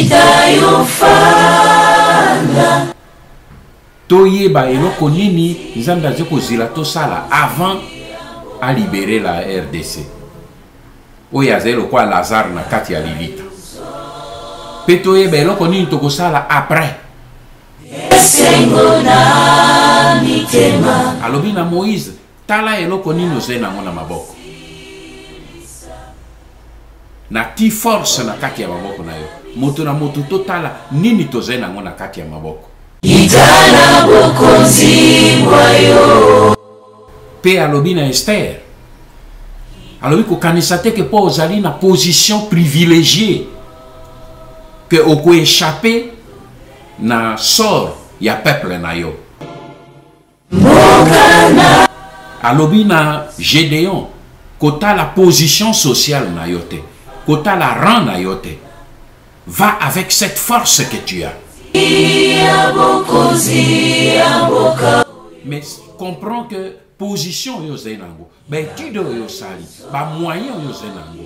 toyeba eloko nini nzambe aza kozila tosala avant à libérer la RDC oyo aza eloko ya Lazare na kati ya lilita mpe toyeba eloko nini tokosala après alobi na Moïse tala eloko nini ozali nango na maboko na ti force na kati ya maboko na yo moto na moto totala nini tozali nango na kati ya maboko pe alobi na Esther alobi kokanisa te ke po ozali na position privilégiée que oko échappé na sort ya peuple na yo alobi na Gédéon kota la position sociale na yo te kota la rang na yo te va avec cette force que tu as. Mais comprends que position yo zenango, ba étude yo sali, ba moyen yo zenango.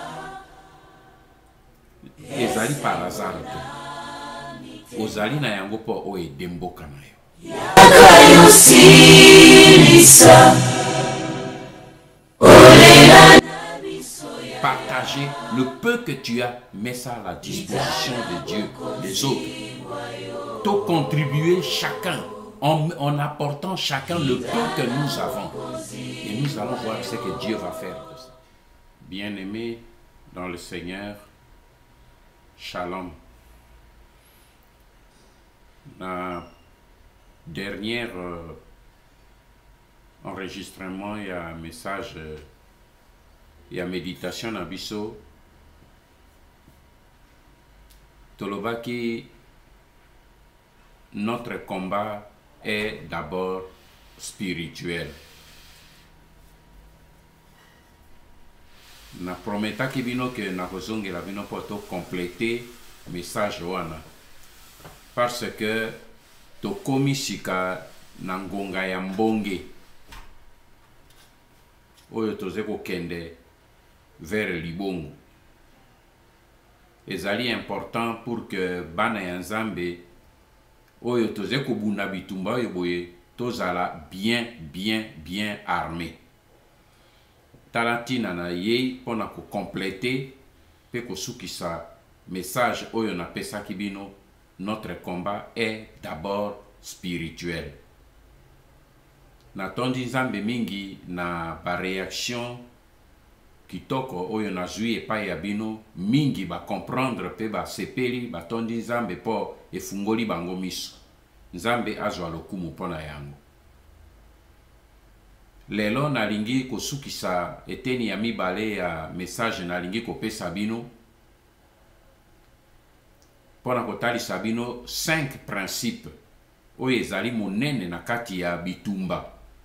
Ezali par hasard te. Ozali na yango po o edemboka na yo. Partager le peu que tu as, mets ça à la disposition de Dieu, des autres. Te contribuer chacun, en apportant chacun le peu que nous avons. Et nous allons voir ce que Dieu va faire. Bien-aimés dans le Seigneur, Shalom. La dernière enregistrement, il y a un message. Il y a méditation na biso tolobaki notre combat est d'abord spirituel. Na prometaki bino que na kozongela bino poto compléter message wana parce que tokomi sika na ngonga ya mbonge oyo toze kokende vers libongo. Ezali important pour que bana ya Nzambe oyo toze kobunda bitumba oyo boye tozala bien armé. Talantina na ye pona ko compléter pe ko sukisa message oyo na pesa kibino. Notre combat est d'abord spirituel. Na tondi Nzambe mingi na ba réaction kitoko oyo na zui epai ya bino mingi ba comprendre pe ba sepeli ba tondi Nzambe po efungoli bango miso. Nzambe azwa lokumu pona yango. Lelo nalingi kosukisa eteni ya mibale ya message nalingi kopesa bino pona kotalisa bino 5 principes oyo ezali monene na kati ya bitumba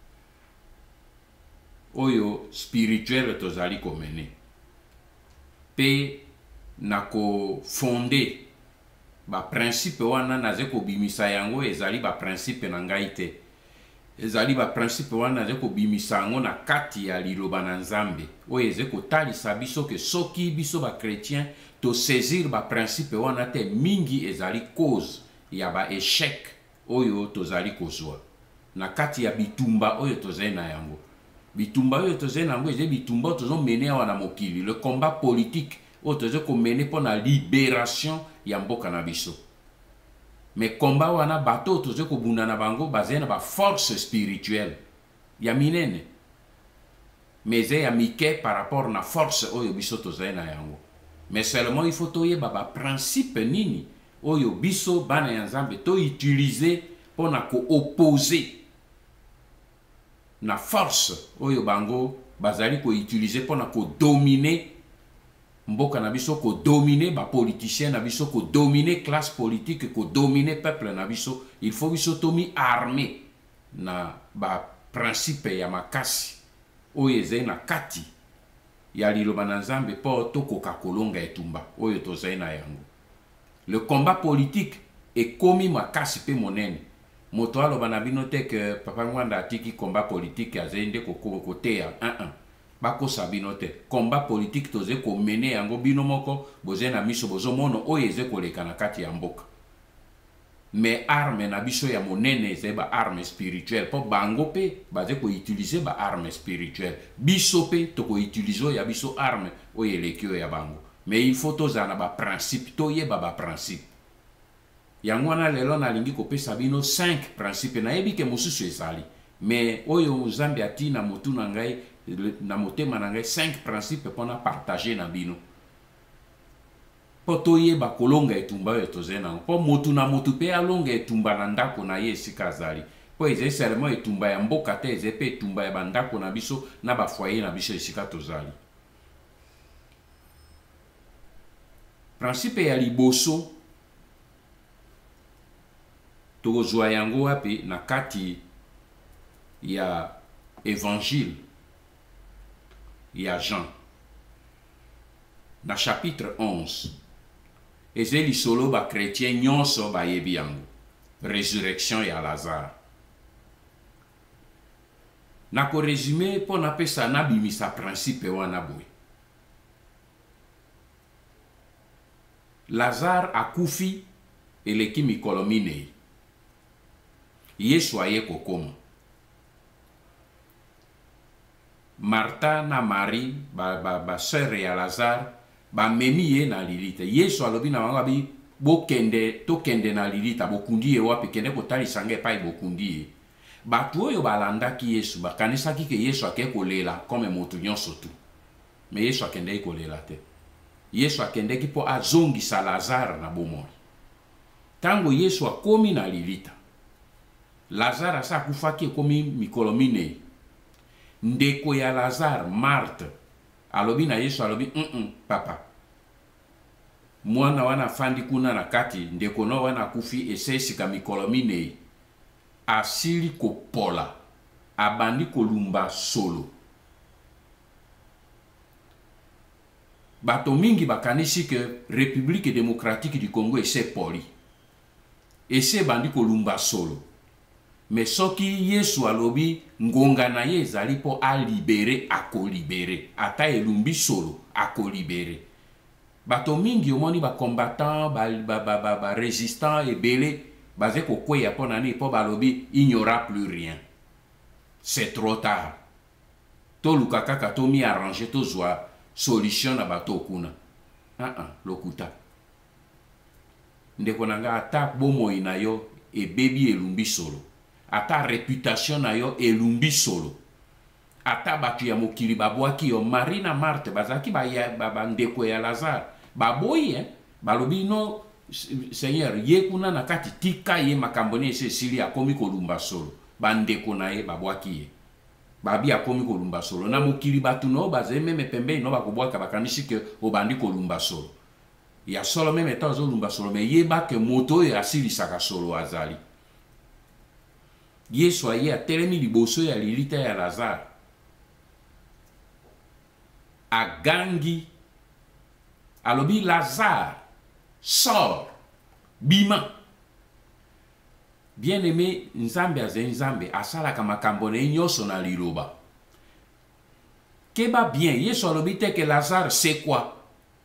oyo spirituel tozali komene pe na ko fondé ba principe wana naze ko bimisa yango ezali ba principe na ngai te ezali ba principe wana naze ko bimisa yango na kati ya liloba na Nzambe oyo eze ko talisa biso ke soki biso ba chrétien to saisir ba principe wana te mingi ezali cause ya ba échec oyo tozali kozwa na kati ya bitumba oyo tozali na yango. Bitumba oyo tozali nango eze bitumba tozo mene wana mokili, le combat politique oyo tozo ko mene pona libération ya mboka na biso. Mais combat wana bato tozo ko bunda na bango bazali na ba force spirituelle ya minene. Mais ya mike par rapport na force oyo biso tozali na yango. Mais seulement il faut toyeba ba principe nini oyo biso bana ya Nzambe to utiliser pona ko opposer na force oyo bango bazali ko utiliser pona ko dominer mboka na biso, ko dominer ba politiciens na biso, ko dominer classe politique, ko dominer peuple na biso. Il faut biso tomi armé na ba principe ya makasi oyo ezali na kati ya liloba na Nzambe po tokoka kolonga etumba oyo tozali na yango. Le combat politique est komi makasi pe monene. Moto aloba na bino te que papa ngwanda atiki combat politique azende koteya. bakosa bino te. Combat politique toze ko mene yango bino moko boze na miso bozo mono oyo eze koleka na kati ya mboka. Mais arme na biso ya monene eze ba arme spirituelle po bango pe baze ko utiliser ba arme spirituelle. Biso pe to ko utiliser ya biso arme oyo eleki ya bango. Mais il faut tozana ba principe to yeba ba principe. Yango wana lelo nalingi kopesa bino 5 principe na yebi ke mosusu ezali. Mais oyo Nzambe ati na motu na ngai na motema na ngai 5 principe pona partager na bino. Po toyeba kolonga etumba oyo toze nango. Po motu na motu pe alonga etumba na ndako na ye esika azali. Po eze seulement etumba ya mboka te, eze pe etumba ya bandako na biso na ba foyer na biso esika tozali. Principe ya liboso tokozwa yango wapi na kati ya évangile ya Jean na chapitre 11 eze lisolo ba chrétien nyonso bayebi yango résurrection ya Lazare. Na ko résumer po na pesa na bimisa principe wana boy. Lazare akufi eleki mikolo minei. Yesu aye kokoma. Martha na Marie ba sœur ya Lazare ba memi ye na lilita. Yesu alobi na bango bi bokende to kende na lilita bokundi ye wapi kende kotalisa nge pa bokundi ye. Batu oyo balandaki Yesu bakanisaki ke Yesu ake kolela comme motu nyonso tu. Mais Yesu akende kolela te. Yesu akendeki po azongisa Lazare na bomoi. Tango Yesu akomi na lilita. Lazare asa kufaki komi mikolo minei. Ndeko ya Lazare, Marthe, alobi na Yesu alobi, papa. Mwana wana fandi kuna na kati, ndeko no wana kufi esesika mikolo minei. Asili kopola, abandi kolumba solo. Bato mingi bakanisi ke République démocratique du Congo ese poli. Ese bandi kolumba solo. Mais soki Yesu alobi ngonga na ye ezali po a libere ako libere. Ata elumbi solo ako libere. Bato mingi omoni ba combattant, ba résistant ebele baze ko kweya po nani po balobi il n'y aura plus rien. C'est trop tard. To luka kaka to mi arranger to zwa solution na bato kuna. Lokuta. Ndeko nanga ata bomoi na yo e bebi elumbi solo. Ata réputation na yo elumbi solo. Ata batu ya mokili babwaki yo Marie na Marthe bazaki ba ndeko ya Lazare. Baboyi balobi no Seigneur ye kuna na kati tika ye makambone ese sili akomi kolumba solo. Bandeko na ye babwaki ye. Babi akomi kolumba solo. Na mokili batu no baze meme pembe no bakobwaka bakanisi ke obandi kolumba solo. Ya solo meme ta ozolumba solo me yeba ke moto ya asilisaka solo azali. Yesu aye atelemi liboso ya lilita ya Lazare. Agangi alobi Lazare sort bima. Bien aimé Nzambe aze Nzambe asalaka makambo na nyoso na liloba. Keba bien Yesu alobi te que Lazare c'est quoi?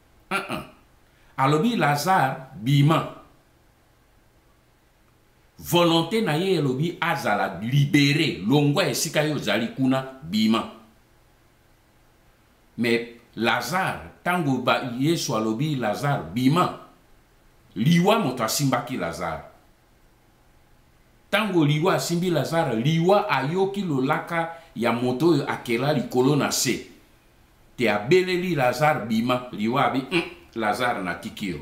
Alobi Lazare bima. Volonté na ye elobi azala libéré longwa esika yo zali kuna bima. Mais Lazare tango ba Yesu alobi Lazare bima liwa moto asimbaki Lazare. Tango liwa asimbi Lazare liwa ayoki lolaka ya moto yo akela likolo na se. Te abeleli Lazare bima liwa abi Lazare na kikio.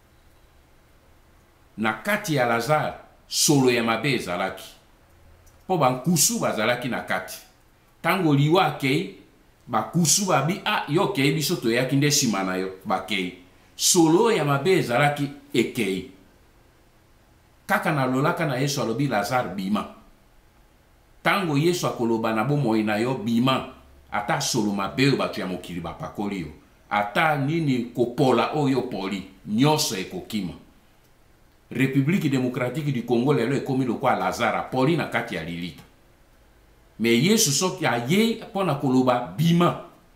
Na kati ya Lazare solo ya mabe ezalaki. Po bankusu bazalaki na kati. Tango liwa akei, bakusu babi yo kei biso toyaki nde sima na yo bakei. Solo ya mabe ezalaki ekei. Kaka na lolaka na Yesu alobi Lazare bima. Tango Yesu akoloba na bomoi na yo bima, ata solo mabe yo batu ya mokili bapakoli yo. Ata nini kopola oyo poli, nyonso ekokima. République démocratique du Congo lelo ekomi lokwa Lazare poli na kati ya lilita. Mais Yesu soki aye pona koloba bima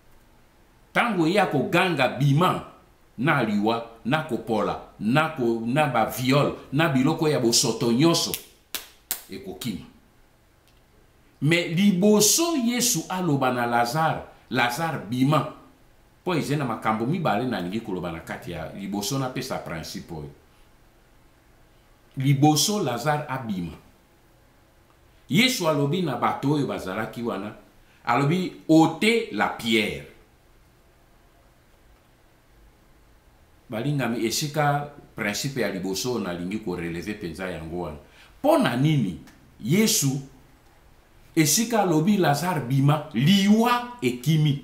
tango ya ko ganga bima na liwa na kopola na ba viol na biloko ya bosoto nyonso ekokima. Mais liboso Yesu aloba na Lazare bima po ezena makambo mibale na ningi koloba na kati ya liboso na pesa principe oyo. Liboso Lazare abima, Yesu alobi na bato oyo bazalaki wana, alobi ôtez la pierre. Balingami esika principe ya liboso na lingi ko relever penza yango wana. Pona nini Yesu esika alobi Lazare bima liwa ekimi,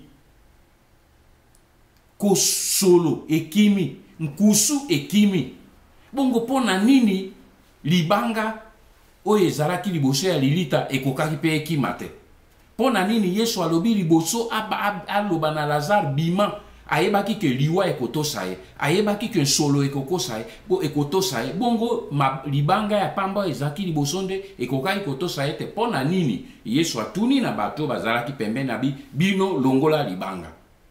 kosolo ekimi, nkusu ekimi. Bongo pona nini libanga oyo ezalaki liboso ya lilita ekokaki pe ekima te? Pona nini Yesu alobi liboso aloba na Lazare bima ayebaki ke liwa ekotosa ye, ayebaki ke solo ekokosa ye, ekotosa ye. Bongo libanga ya pamba ezalaki liboso nde ekokaki kotosa ye te? Pona nini Yesu atuni na bato bazalaki pembeni na bino longola libanga?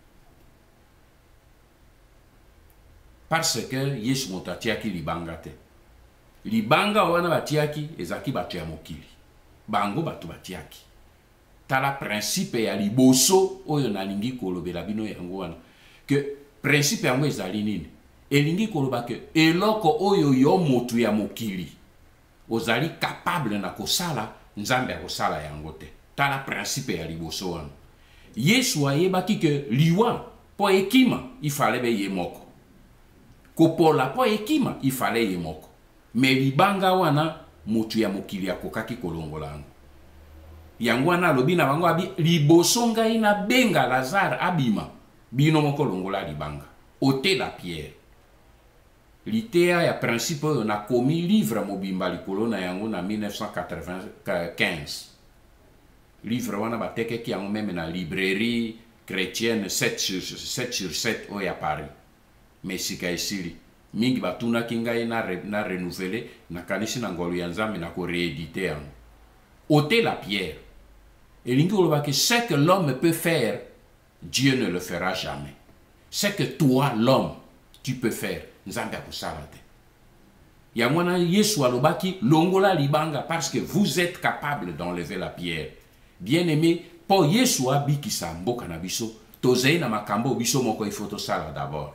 Parce que Yesu moto atiaki libanga te. Libanga wana batiaki ezaki bato ya mokili, bango bato batiaki. Tala principe ya liboso oyo nalingi kolobela bino yango wana, que principe yango ezali nini? Elingi koloba ke eloko oyo yo motu ya mokili ozali capable na kosala, Nzambe akosala yango te. Tala principe ya liboso wana. Yesu ayebaki ke liwa po ekima ifale be ye moko, kopola po ekima ifale ye moko. Me libanga wana motu ya mokili akokaki kolongola yango. Yango wana alobi na bango abi liboso ngai na benga Lazare abima, bino moko longola libanga, ôtez la pierre. Litea ya principe oyo na komi livre mobimba likolo na yango na 1995. Livre wana batekeki yango meme na librairie chrétienne 7/7 oyo ya Paris. Mais sika esili mingi batuna kingai na renouveler na kanisi na ngolo ya Nzambe na ko rééditer yango. Ôtez la pierre. Elingi oloba que ce que l'homme peut faire, Dieu ne le fera jamais. Ce que toi l'homme tu peux faire, Nzambe akosala te. Ya mwana Yesu alobaki longola libanga parce que vous êtes capable d'enlever la pierre. Bien aimé, po Yesu abikisa mboka na biso, tozei na makambo biso moko ifoto sala d'abord.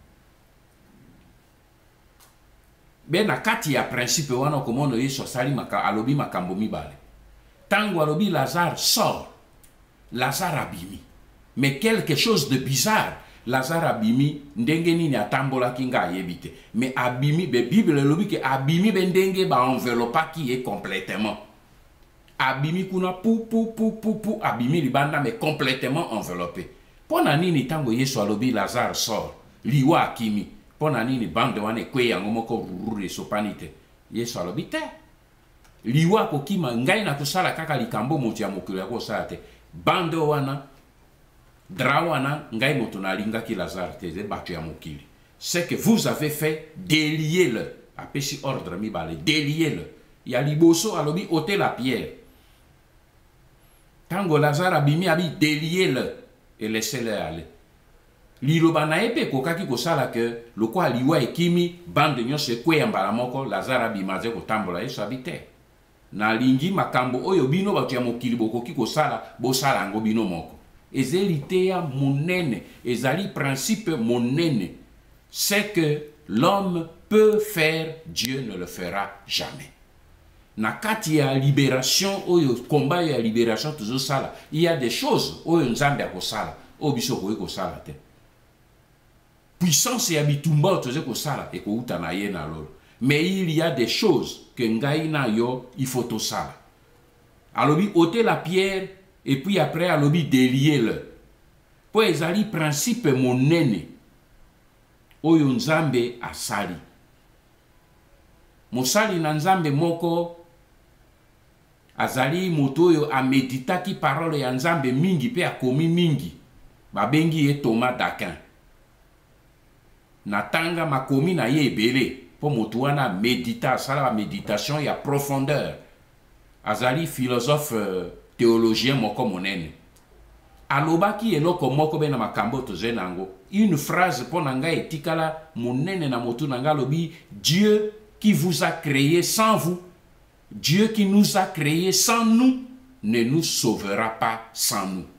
Ben na kati ya principe wana komono Yesu asali alobi makambo mibale. Tango alobi Lazare sort, Lazare abimi. Mais quelque chose de bizarre, Lazare abimi ndenge nini atambolaki nga ayebite. Mais abimi, be Bible elobi ke abimi be ndenge ba enveloppaki ye complètement. Abimi kuna pou abimi libanda mais complètement enveloppé. Pona nini tango Yesu alobi Lazare sort, liwa akimi. Pona nini bande wane kwe yango moko rurure sopanite. Yesu alobi te. Liwa kokima ngai na kusala kaka likambo moto ya mokili yako sala te. Bande wana dra wana ngai moto na linga ki Lazare te ze batu ya mokili. Ce que vous avez fait, déliez-le. Apesi ordre mi bale, déliez-le. Ya liboso alobi ôtez la pierre. Tango Lazare abimi abi déliez-le et laissez-le aller. Liloba na epe kokaki kosala ke lokwa liwa ekimi bande nyonso ekwe ya mbala moko Lazare abimaze kotambola Yesu abite. Na lingi makambo oyo bino batu ya mokili bokoki kosala bosala yango bino moko. Ezeli teya monene, ezali principe monene. C'est que l'homme peut faire, Dieu ne le fera jamais. Na kati ya libération oyo combat ya libération toujours sala, il y a des choses oyo Nzambe akosala, oyo biso koyi kosala te. Puissance ya bitumba otoze kosala ekouta na ye na lolo. Mais il y a des choses que ngai na yo il faut to sala. Alobi ôtez la pierre et puis après alobi déliez-le. Po ezali principe monene oyo Nzambe asali. Mosali na Nzambe moko azali moto oyo ameditaki parole ya Nzambe mingi pe akomi mingi. Babengi ye Thomas d'Aquin. Natanga makomi na ye ebele. Po moto wana medita, sala méditation ya profondeur. Azali philosophe théologien moko monene. alobaki eloko moko be na makambo toze nango. Une phrase pour nanga etikala monene na motu nanga lobi: Dieu qui vous a créé sans vous, Dieu qui nous a créé sans nous, ne nous sauvera pas sans nous.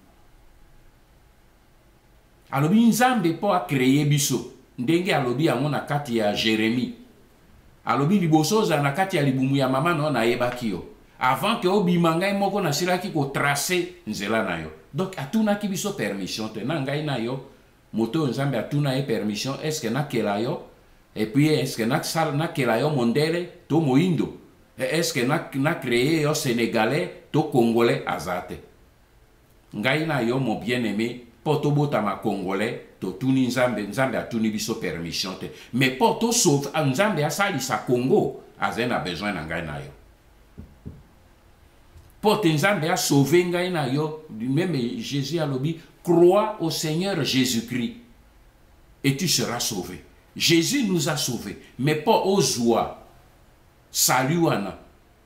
Alobi nzambe po a créé biso. Ndenge alobi yango na kati ya Jérémie. Alobi liboso za na kati ya libumu ya mama no na yebaki yo. Avant que obima ngai moko na silaki ko tracer nzela na yo. Donc atuna ki biso permission te na ngai na yo. Moto nzambe atuna e permission, est-ce que na kela yo? Et puis est-ce que na sal na kela yo mondele to moindo? Est-ce que na créé yo sénégalais to congolais azate? Ngai na yo mon bien-aimé, poto bota ma congolais to tuni nzambe atuni biso permission te. Mais poto sauve nzambe asali sa Congo azena besoin na ngai na yo. Poto nzambe a sauvé ngai na yo, même Jésus a lobi: crois au Seigneur Jésus-Christ et tu seras sauvé. Jésus nous a sauvés, mais pas aux joies. Salut wana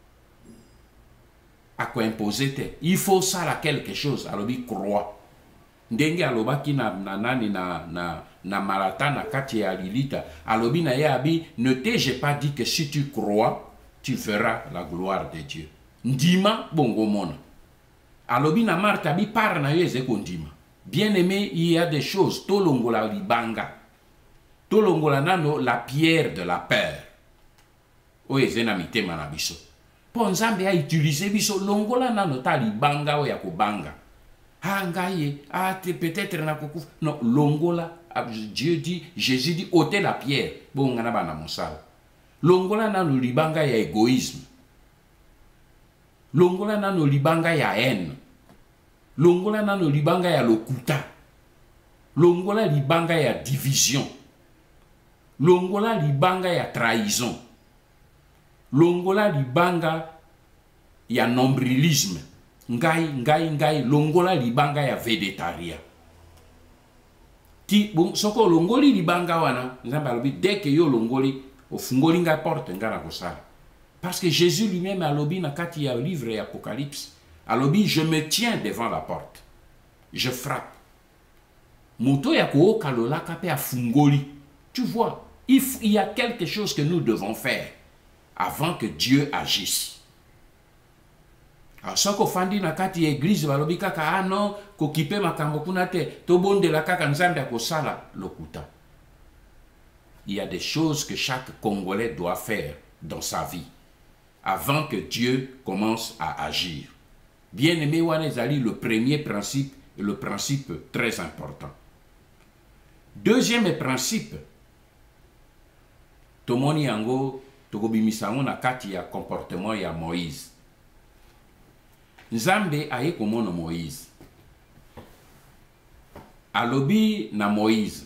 à quoi imposer te. Il faut ça là quelque chose. Alobi croix. Ndenge alobaki na malata na kati ya Lilita. Alobi na yabi: ne t'ai-je pas dit que si tu crois, tu verras la gloire de Dieu. Ndima bongo mona. Alobi na Martha bi par na yo ezeko ndima. Bien aimé, il y a des choses. Tolongola libanga. Tolongola nano la pierre de la peur. Oyezena mitema na biso. Po nzambe a utilisé biso longola nano ta libanga o ya kobanga. Ah ngaye, ah peut-être na kokufa. Non, longola, Dieu dit, Jésus dit ôtez la pierre. Bon ngana bana mosala. Longola nano libanga ya égoïsme. Longola nano libanga ya haine. Longola nano libanga ya lokuta. Longola libanga ya division. Longola libanga ya trahison. Longola libanga ya nombrilisme. Ngai, longola libanga ya végétarien. Ti bon soko longoli libanga wana, nzambe alobi dès que yo longoli ofungoli nga porte ngana kosala. Parce que Jésus lui-même alobi na kati ya livre ya Apocalypse, alobi je me tiens devant la porte. Je frappe. Moto ya ko kalola kape afungoli. Tu vois, il y a quelque chose que nous devons faire avant que Dieu agisse. Alors, si on fait na kati église, balobi kaka ah non, ko kipe makambo kuna te, to bonde la kaka nzambe akosala lokuta. Il y a des choses que chaque Congolais doit faire dans sa vie avant que Dieu commence à agir. Bien aimé wana ezali le premier principe et le principe très important. Deuxième principe, tomoni yango tokobimisango na kati ya comportement ya Moïse. Nzambe aye komona Moïse. Alobi na Moïse.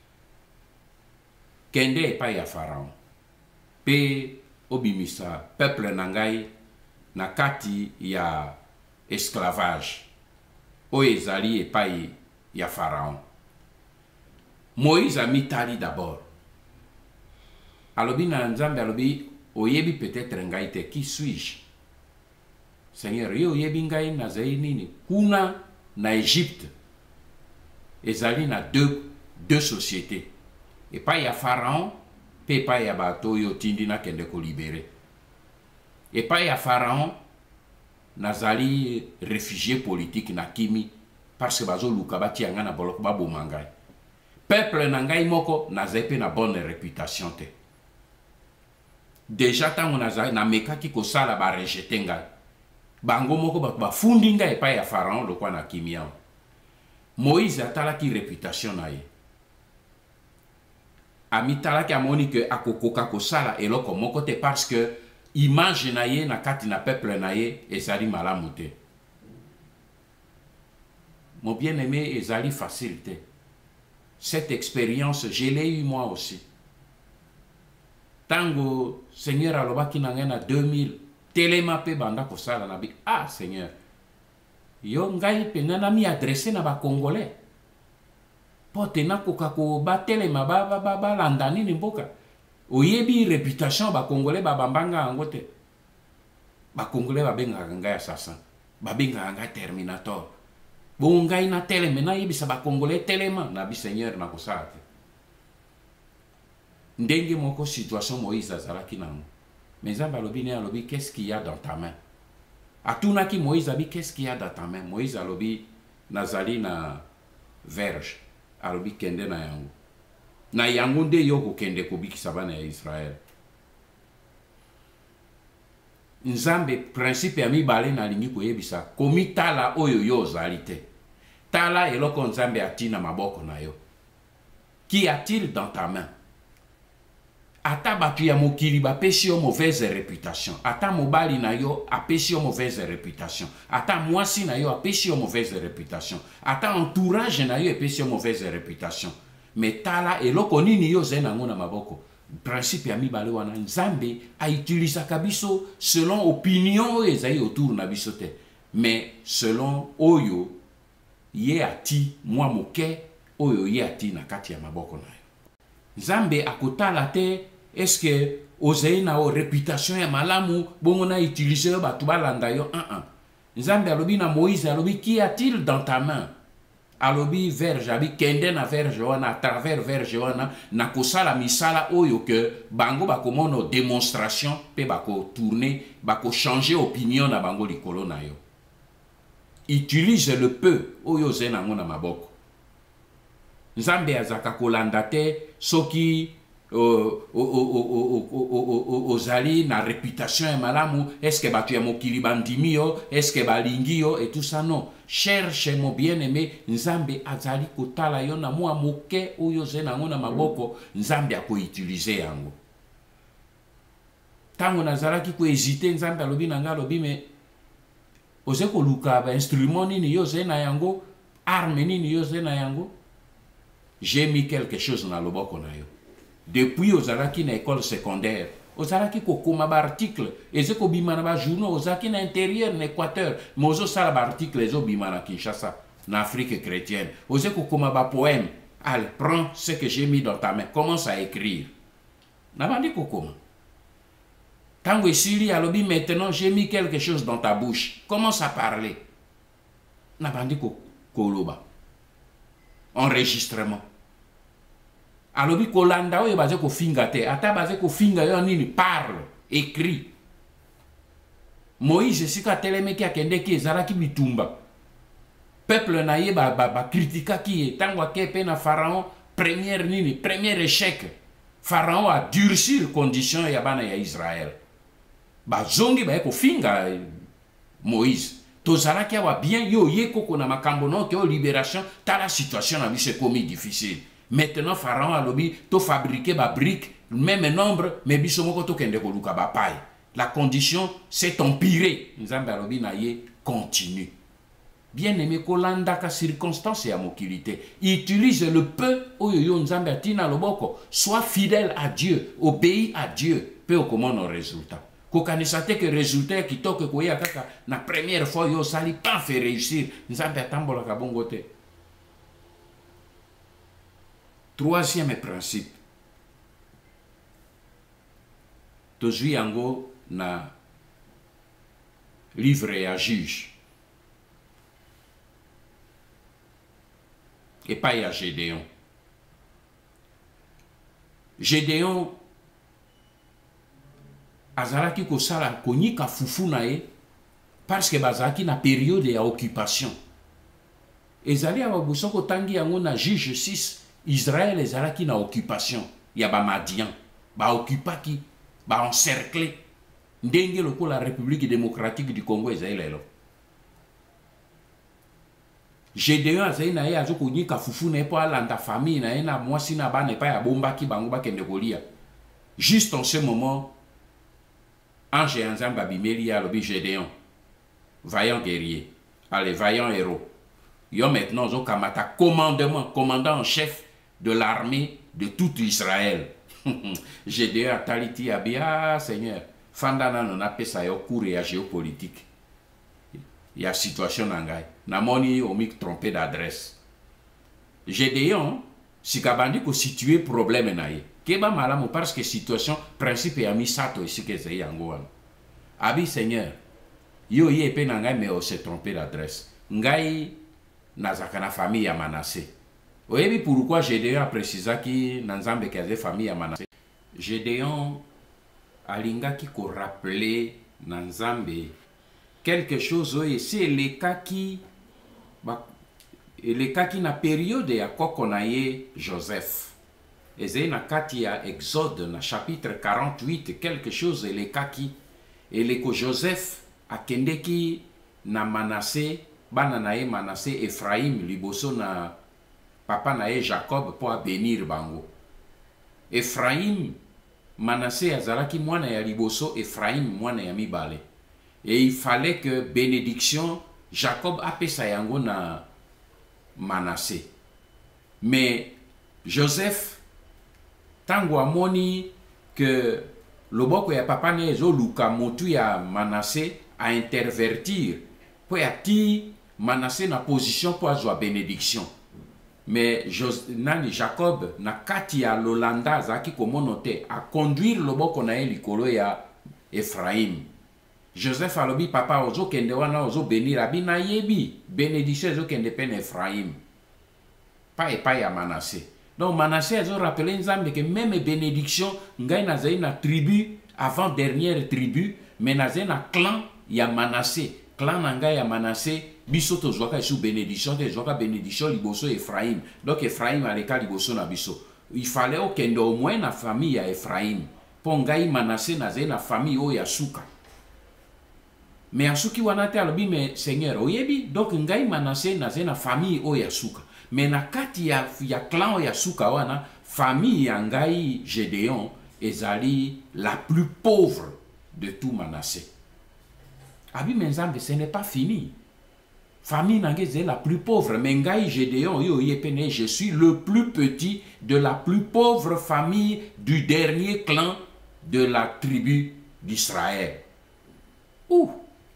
Kende epai ya Pharaon. Pe obimisa peuple nangai na kati ya esclavage. O ezali epai ya Pharaon. Moïse a mitali d'abord. Alobi na Nzambe alobi oyebi peut-être ngai te, qui suis-je? Seigneur, yo yebi ngai na zai nini? Kuna na Égypte ezali na deux sociétés. Epai ya Pharaon pe epai ya bato yo tindi na kende ko libéré. Epai ya Pharaon nazali réfugié politique na kimi parce que bazo luka bati anga na boloko baboma ngai. Peuple na ngai moko nazali pe na bonne réputation te. Déjà tango nazali na mekaki kosala ba rejeter ngai. Bango moko ba fundi ngai epai ya Pharaon lokwa na kimi yao. Moïse atalaki réputation na ye. Amitalaki amoni que akokoka kosala eloko moko te parce que image na ye na kati na peuple na ye ezali malamu te. Mon bien-aimé, ezali facile te. Cette expérience, je l'ai eu moi aussi. Tango Seigneur alobaki na ngai na 2000 telema pe banda kosala na bi ah Seigneur yo ngai pe na mi adressé na ba congolais pote na koka ko ba telema ba landani ni mboka oyebi réputation ba congolais ba bambanga ngote ba congolais ba benga ngai assassin ba benga ngai terminator bon ngai na telema na yebisa ba congolais telema na bi seigneur na kosala te ndenge moko situation Moïse azalaki nango mais Nzambe alobi ne alobi qu'est-ce qu'il y a dans ta main atunaki Moïse abi qu'est-ce qu'il y a dans ta main Moïse alobi nazali na verge alobi kende na yango nde yo kokende kobikisa bana ya Israël Nzambe principe ya mibale nalingi koyebisa komitala oyo yo ozali te tala eloko Nzambe atina maboko na yo qui a-t-il dans ta main ata batu ya mokili bapesi yo mauvaise réputation ata mobali na yo apesi yo mauvaise réputation ata mwasi na yo apesi yo mauvaise réputation ata entourage na yo epesi yo mauvaise réputation mais tala eloko nini yo ozali nango na maboko principe ya mibale wana Nzambe autilisaka biso selon opinion oyo ezali autour na biso te mais selon oyo ye ati mwa moke oyo ye ati na kati ya maboko na yo Nzambe akotala te est-ce que ozali na o réputation ya malamu bongo na utiliser yo batu balanda yo Nzambe alobi na Moïse alobi qui a-t-il dans ta main alobi verge abi kende na verge wana à travers verge wana na kosala misala oyo que bango bakomona démonstration pe bako tourner bako changer opinion na bango likolo na yo utilise le peu oyo ozali nango na maboko Nzambe azaka kolanda te soki ozali na réputation ya malamu est-ce que batu ya mokili bandimi yo est-ce que balingi yo et tout ça non cherche mon bien-aimé Nzambe azali kotala yo na mwa moke oyo ozali nango na maboko Nzambe akoutilize yango tango nazalaki kohésite Nzambe alobi na nga alobi me oze koluka ba instrument nini yo ozali na yango arme nini yo ozali na yango j'ai mis quelque chose na loboko na yo depuis ozalaki na école secondaire ozalaki kokoma ba article eze kobima na ba journaux ozalaki na intérieur na Équateur mais ozosala ba article ezobima na Kinshasa na Afrique chrétienne oze kokoma ba poème allez prends ce que j'ai mis dans ta main commence à écrire nabandi kokoma tango esili alobi maintenant j'ai mis quelque chose dans ta bouche commence à parler nabandi koloba enregistrement alobi kolanda oyo baze kofinga te ata baze kofinga yo nini parle écrit Moïse sika telemeki akendeki ezalaki bitumba peuple na ye ba kritikaki ye tango akepe na pharaon premier échec pharaon a durcir condition ya bana ya Israël bazongi ba kofinga Moïse tozalaki awa bien yo ye koko na makambo no ke o libération tala situation na biso komi difficile maintenant pharaon alobi to fabriquer ba brique même nombre mais biso moko to kende ko luka ba paille la condition s'est empirée Nzambe alobi na ye continue bien aimé kolanda ka circonstance ya mokilité utilise le peu oyo yo Nzambe atina loboko sois fidèle à Dieu obéis à Dieu pe okomona résultat kokanisa te que résultat kitoko koya kaka na première fois yo sali pas fait réussir Nzambe atambola ka bongo te. Troisième principe. Tozwi yango na livre ya juge. Et pas ya Gédéon. Gédéon azalaki kosala konika fufu na ye parce que bazalaki na période ya occupation. Ezali awa bosoko tangi yango na juge 6 Israël ezalaki na occupation ya ba Madian ba occupaki ba encercler ndenge lokola la République démocratique du Congo ezali lelo. Gédéon azali na ye azoko nika fufu na po alanda famille na ye na mwasi na bana pa ya bombaki bango bakende kolia. Juste en ce moment ange ya Nzambe abimeli ya lobi Gédéon vaillant guerrier allez vaillant héros yo maintenant zo kamata commandant en chef de l'armée de tout Israël. Gédéon ataliti abia Seigneur fandana na pesa yo cours ya géopolitique ya situation na ngai namoni omik trompé d'adresse. Gédéon sikabandi ko situer problème na ye keba malamu parce que situation principe ya misato ici que c'est yango wana abi Seigneur yo ye pe na ngai mais on s'est trompé d'adresse ngai nazaka na famille ya Manassé. Oyebi pourquoi Gédéon a précisé ki na Nzambe ki aze famille ya Manassé. Gédéon alingaki ko rappeler na Nzambe quelque chose oyo c'est le cas qui na période ya koko na ye Joseph. Ezei na kati ya Exode na chapitre 48 quelque chose le cas qui eleko Joseph akendeki na Manassé bana na ye Manassé Ephraim liboso na papa na ye Jacob po a bénir bango. Ephraim Manassé azalaki mwana ya liboso, Ephraim mwana ya mibale. Et il fallait que bénédiction Jacob apesa yango na Manassé. Mais Joseph tango amoni que loboko ya papa ne ezo luka motu ya Manassé a intervertir po ya ti Manassé na position po azwa bénédiction. Mais Jacob na kati ya lolanda zaki komonote a conduire loboko na ye likolo ya Ephraim. Joseph alobi papa ozo kende wana ozo bénir abi na yebi bénédiction ozo kende pen Ephraim pas epai ya Manassé. Donc Manassé ozo rappeler Nzambe que même bénédiction ngai nazai na tribu avant dernière tribu mais nazai na clan ya Manassé. Clan na ngai ya Manassé biso tozwaka sous bénédiction te zwaka bénédiction liboso Ephraim. Donc Ephraim aleka liboso na biso. Il fallait okende au moins na famille ya Ephraim. Po ngai Manassé nazai na famille o ya suka. Mais asuki wana te alobi mais Seigneur oyebi donc ngai Manassé nazai na famille o ya suka. Mais na kati ya clan o ya suka wana famille ya ngai Gédéon ezali la plus pauvre de tout Manassé. Abi Nzambe ce n'est pas fini. Famille nangé est la plus pauvre, mais ngai Gédéon yo yepene je suis le plus petit de la plus pauvre famille du dernier clan de la tribu d'Israël. Ouh.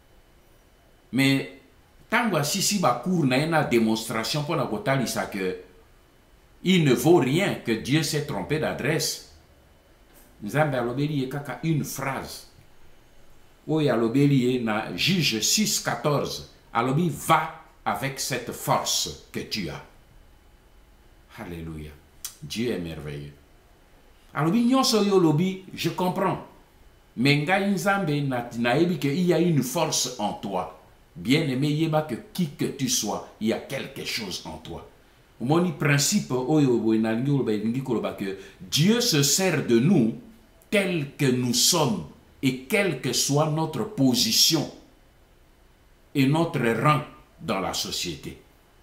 Mais tango sisi ba cour na una démonstration pour la kotalisa que il ne vaut rien, que Dieu s'est trompé d'adresse. Nzambe alobeli kaka une phrase. Oya alobeli na Juge 6:14. Alobi va avec cette force que tu as. Alléluia. Dieu est merveilleux. Alobi nyonso yo lobi, je comprends. Mais ngai Nzambe na yebi que il y a une force en toi. Bien-aimé, yeba que qui que tu sois, il y a quelque chose en toi. Mon principe que Dieu se sert de nous tel que nous sommes et quelle que soit notre position et notre rang dans la société.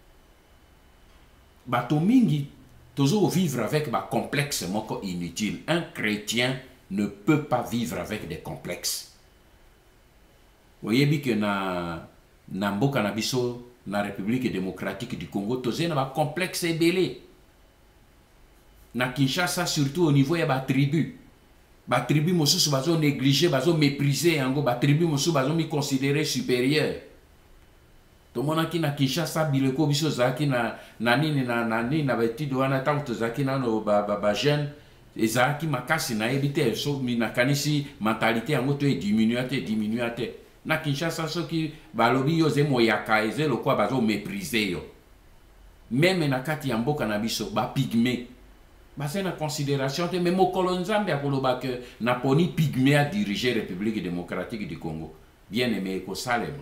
Bato mingi tozo vivre avec ba complexe moko inutile. Un chrétien ne peut pas vivre avec des complexes. Voyez que na mboka na biso na République démocratique du Congo toze na ba complexe ebele. Na Kinshasa surtout au niveau ya ba tribu. Ba tribu mosusu bazo négliger, bazo mépriser yango, ba tribu mosusu bazo mi considérer supérieur. To mona ki na Kinshasa bileko biso zaki na nini na betido wana tanto zaki na no ba jeune ezaki makasi na ebite so mina kanisi mentalité yango to diminuate. Na Kinshasa soki balobi yo ze moyaka eze lokwa bazo mépriser yo. Même na kati ya mboka na biso ba pygmée. Ba c'est na considération te même mokolo Nzambe akoloba que na poni pygmée a diriger République démocratique du Congo. Bien aimé ko salema.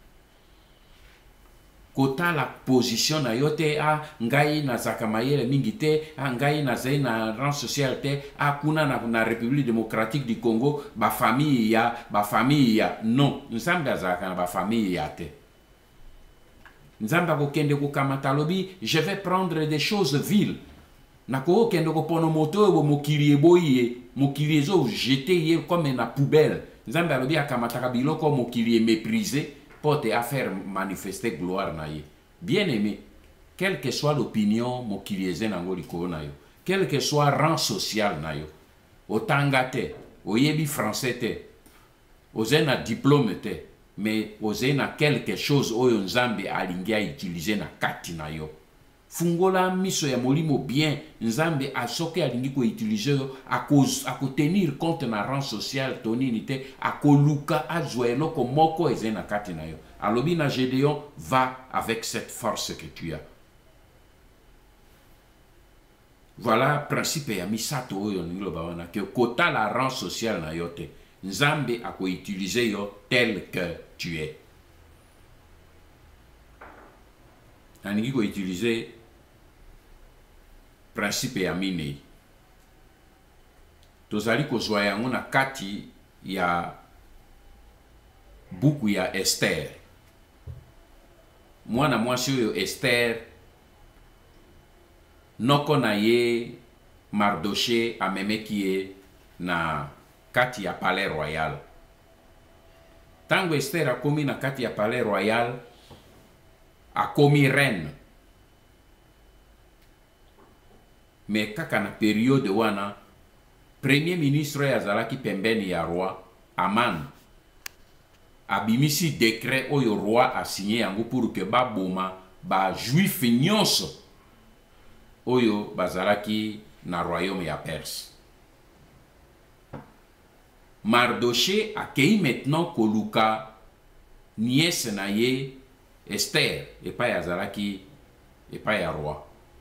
Kota la position na yote a ngai na zakamayele mingi te a ngai na zai na rang social te a kuna na République démocratique du Congo ba famille ya non Nzambe azaka na ba famille ya te. Nzambe ko kende ko kamata lobi je vais prendre des choses viles na ko kende ko pono moto bo mokili eboye mokili ezo jeter comme na poubelle. Nzambe lobi akamata ka biloko mokili méprisé pour te faire manifester gloire na ye. Bien aimé, quelle que soit l'opinion mokilieze nango likolo na yo, quel que soit rang social na yo, otanga te, oyebi français te, oze na diplôme te, mais oze na quelque chose oyo Nzambe alingi a utiliser na kati na yo. Fungola miso ya molimo bien, Nzambe asoke alingi ko utiliser yo ako tenir compte na rang social tonini te, ako luka azwa eloko moko eze na kati na yo. alobi na Gédéon, va avec cette force que tu as. Voilà principe ya misato oyo ningi loba wana que kota la rang social na yo te. Nzambe ako utiliser yo tel que tu es. Aningi ko utiliser principe ya minei. Tozali kozwa yango na kati ya buku ya Esther. Mwana mwasi oyo Esther noko na ye Mardoché amemeki ye na kati ya palais royal. Tango Esther akomi na kati ya palais royal, akomi reine. Mais kaka na periode wana, premier ministre ya zalaki pembeni ya roi Aman abimisi décret oyo roi a signé yango pour que ba boma ba juif nyonso oyo bazalaki na royaume ya Perse. Mardoché akei maintenant koluka nièce na ye Esther epai azalaki epai ya roi.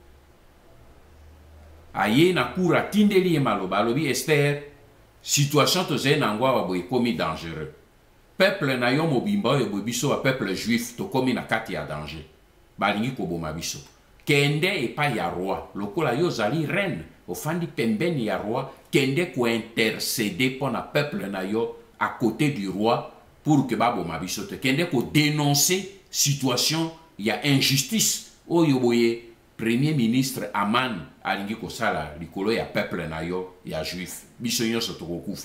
Aye na cour atindeli ye maloba alobi Esther, situation tozali nango awa boye ekomi dangereux. Peuple na yo mobimba oyo boye biso ba peuple juif tokomi na kati ya danger. Balingi koboma biso. Kende epai ya roi, lokola yo zali reine, ofandi pembeni ya roi, kende ko intercéder pour na peuple na yo à côté du roi pour que baboma biso te. Kende ko dénoncer situation ya injustice oyo boye premier ministre Aman alingi kosala likolo ya peuple na yo ya juif. Biso nyonso tokokufa.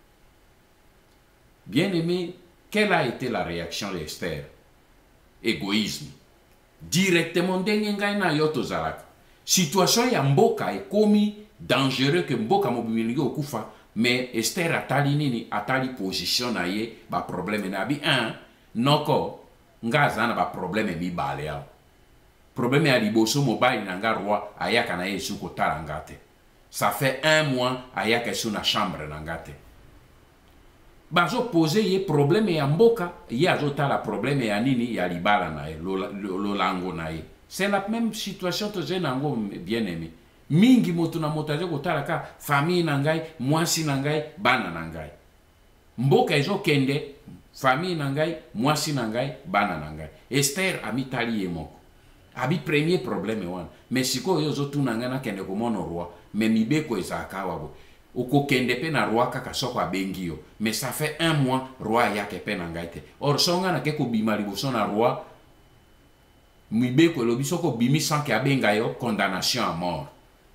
Bien aimé, quelle a été la réaction d'Esther? Égoïsme. Directement ndenge ngai na yo tozalaka. Situation ya mboka ekomi dangereux que mboka mobilingi okufa, mais Esther atali nini? Atali position na ye ba problème na bi noko nga zana ba problème mibale ya. Problème ya liboso mobile na nga roi ayaka na ye suko tala ngate. Ça fait 1 mois ayaka su na chambre na ngate. Bazo pose ye problème ya mboka, ye azotala problème ya nini ya libala na ye, lolango na ye. C'est la même situation to zenango bien aimé. Mingi moto na moto azo kotala ka famille na ngai, mwasi na ngai, bana na ngai. Mboka ezo kende, famille na ngai, mwasi na ngai, bana na ngai. Esther amitali ye moko. Abi premier problème wana. Mais siko yo zo tuna ngana kende ko mono roi, mais mibeko ezaka wabo. Oko kende pe na roi kaka soko abengi yo. Mais ça fait 1 mois roi yake pe na ngai te. Or songa na ke ko bima liboso na roi, mibeko lobi soko bimi sans ke abenga yo condamnation à mort.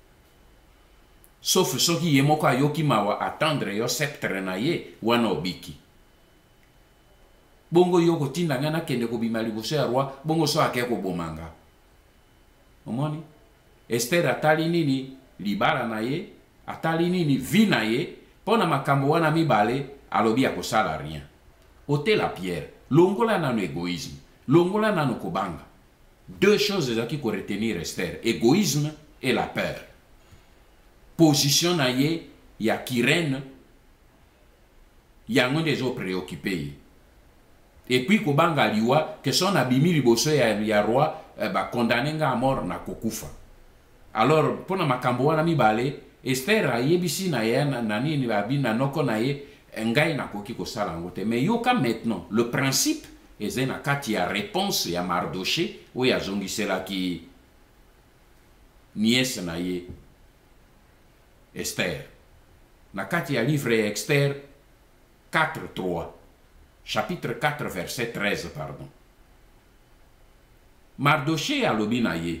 Sauf soki ye moko ayoki mawa attendre yo sceptre na ye wana obiki. Bongo yo ko tinda ngana kende ko bima liboso ya roi, bongo so ake ko bomanga. Omoni? Esther atali nini libala na ye, atali nini vi na ye, pona makambo wana mibale alobi akosala rien. Ote la pierre, longola nano égoïsme, longola nano kobanga. 2 choses qui ko retenir Esther, égoïsme et la peur. Position na ye ya kirene yango ndezo préoccupé. Et puis kobanga liwa que son abimi liboso ya roi ba condamné nga à mort na kokufa. Alors pona makambo wana mibale Esther ayebisi na ye na nini babina noko na ye ngai na koki kosala ngote. Mais yoka maintenant le principe est na kati ya réponse ya Mardoché ou ya zongisela ki nièce na ye Esther. Na kati ya livre Esther 4:3. Chapitre 4, verset 13, pardon. Mardoché alobi na ye.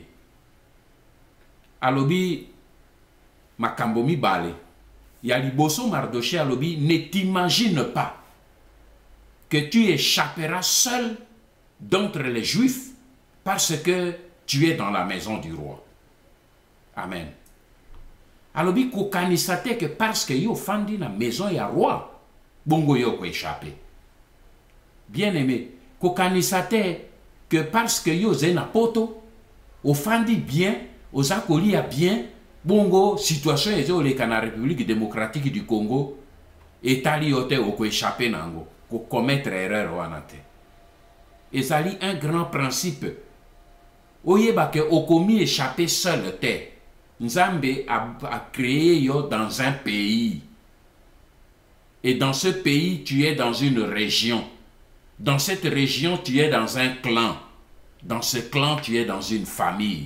Alobi makambo mibale. Ya liboso Mardoché alobi, ne t'imagine pas que tu échapperas seul d'entre les Juifs parce que tu es dans la maison du roi. Amen. Alobi kokanisate que parce que yo fandi na maison ya roi, bongo yo ko échappé. Bien aimé, kokanisate que parce que yo zena poto, ofandi bien, ozakoli a bien, bongo situation ezo le kana République démocratique du Congo, etali yote oko échappé nango, ko commettre erreur wanate. ezali un grand principe. Oyeba que okomi échappé seul te. Nzambe a créé yo dans un pays. Et dans ce pays, tu es dans une région. Dans cette région, tu es dans un clan. Dans ce clan, tu es dans une famille.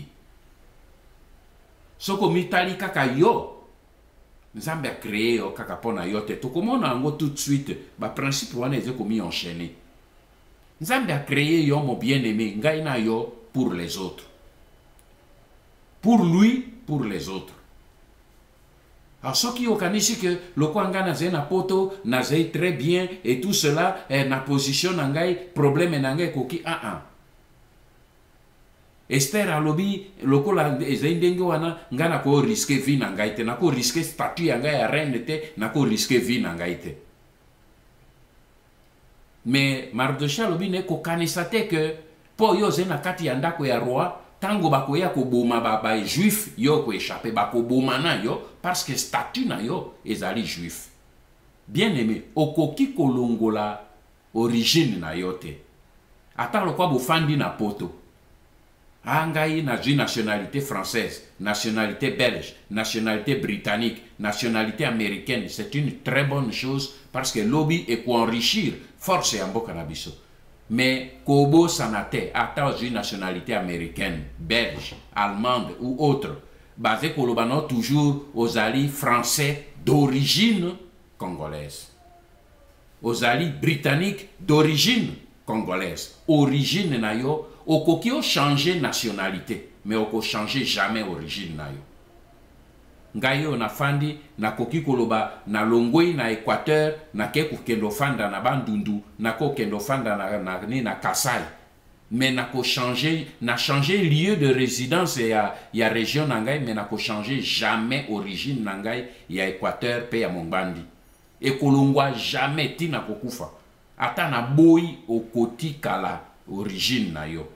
Soko mitali kaka yo. Nzambe a créé yo kaka pona yo te. To comment on a tout de suite. Ba principe wana eze komi enchaîné. Nzambe a créé yo mon bien-aimé. Ngai na yo pour les autres. Pour lui, pour les autres. Alors, ceux qui ont dit que le Kwanga n'a na poto, n'a très bien, et tout cela, na position n'angai, problème n'angai koki, Esther alobi, le kola ezendengo wana, nga na ko risque vie n'angai te, na ko risque statut n'angai a reine te, na ko risque vie n'angai te. Mais Mardochée alobi ne ko kanisate que, po yo zena kati yandako ya roi, tango bakoya ko boma ba juif yo ko échappé bako boma na yo parce que statut na yo ezali juif. Bien aimé, okoki kolongola origine na yo te. Ata lokwa bo fandi na poto. Angai na nationalité française, nationalité belge, nationalité britannique, nationalité américaine, c'est une très bonne chose parce que lobby est pour enrichir force et ambo canabiso. Mais Kobo Sanate, atteint une nationalité américaine, belge, allemande ou autre, basé Kolobano toujours aux alliés français d'origine congolaise. Aux alliés britanniques d'origine congolaise. Origine nayo, okokio changer nationalité, mais oko changer jamais origine nayo. Ngayo na fandi na koki koloba na longoi na Équateur na keku kendo fanda na bandundu na ko kendo fanda na Kasai mais na ko changer lieu de résidence ya région nangai mais na ko changer jamais origine nangai ya Équateur pe ya Mongbandi et kolongwa jamais tina kokufa ata na boy okoti kala origine na yo.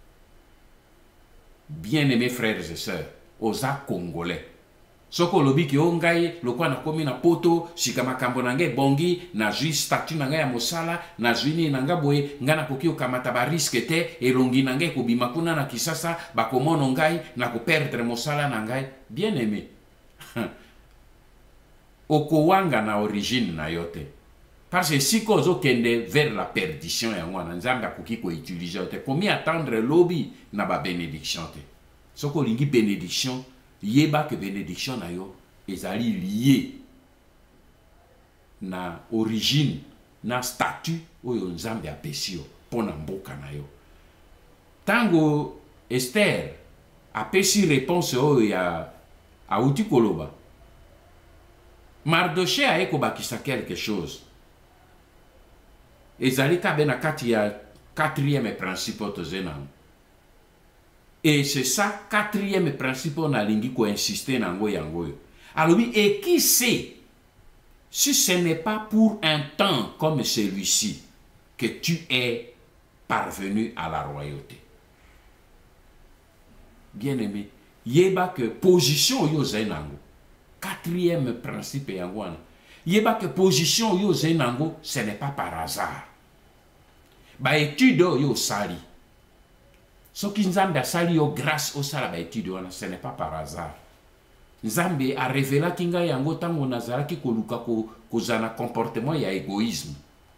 Bien-aimés frères et sœurs, oza congolais. Soko lobi ki ongai lokwa na komi na poto shikama kambo nange bongi na jui statut nanga ya mosala na juini nanga boye ngana koki okamata ba risque te elongi nange ko bimakuna na kisasa bakomono ngai na ko perdre mosala nangai. Bien aimé. Okowanga na origine na yote. Parce que si kozo kende vers la perdition ya ngwana nzambe akoki ko utiliser te komi attendre lobby na ba bénédiction te. Soko lingi bénédiction yeba que bénédiction na yo ezali lié na origine na statut oyo nzambe apesi yo pona mboka na yo. Tango Esther apesi réponse oyo ya auti koloba Mardochée a ekobakisa quelque chose ezali kabe na kati ya quatrième principe tozenang. Et c'est ça, quatrième principe, on a lingi ko insister nango yango. Alors oui, et qui sait si ce n'est pas pour un temps comme celui-ci que tu es parvenu à la royauté. Bien-aimé, yeba que position yo zenango. Quatrième principe yango. Yeba que position yo zenango, ce n'est pas par hasard. Ba étude yo sali. Ce qui Nzambe a sali yo grâce au sala ba étude wana, ce n'est pas par hasard. Nzambe a révélé kinga yango tango nazalaki koluka kozana comportement ya égoïsme.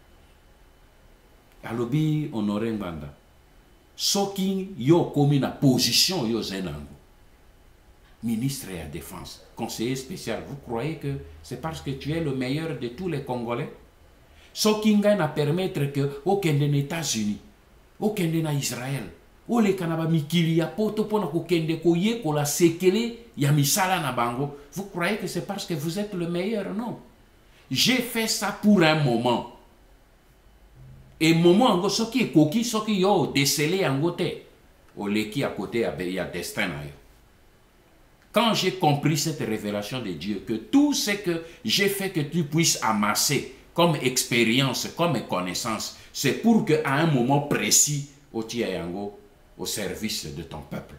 Alobi honoré nganda. Soki yo komi na position yo zenango. Ministre de la Défense, conseiller spécial, vous croyez que c'est parce que tu es le meilleur de tous les Congolais? Soki nga na permettre que okende na États-Unis, okende na Israël, ole kanaba mikili ya poto pona kokende koye kola sekele ya misala na bango. Vous croyez que c'est parce que vous êtes le meilleur? Non. J'ai fait ça pour un moment. Et moment ango soki koki soki yo décelé ango te. Ole ki à côté ya destin na yo. Quand j'ai compris cette révélation de Dieu, que tout ce que j'ai fait que tu puisses amasser comme expérience, comme connaissance, c'est pour qu'à un moment précis, au service de ton peuple.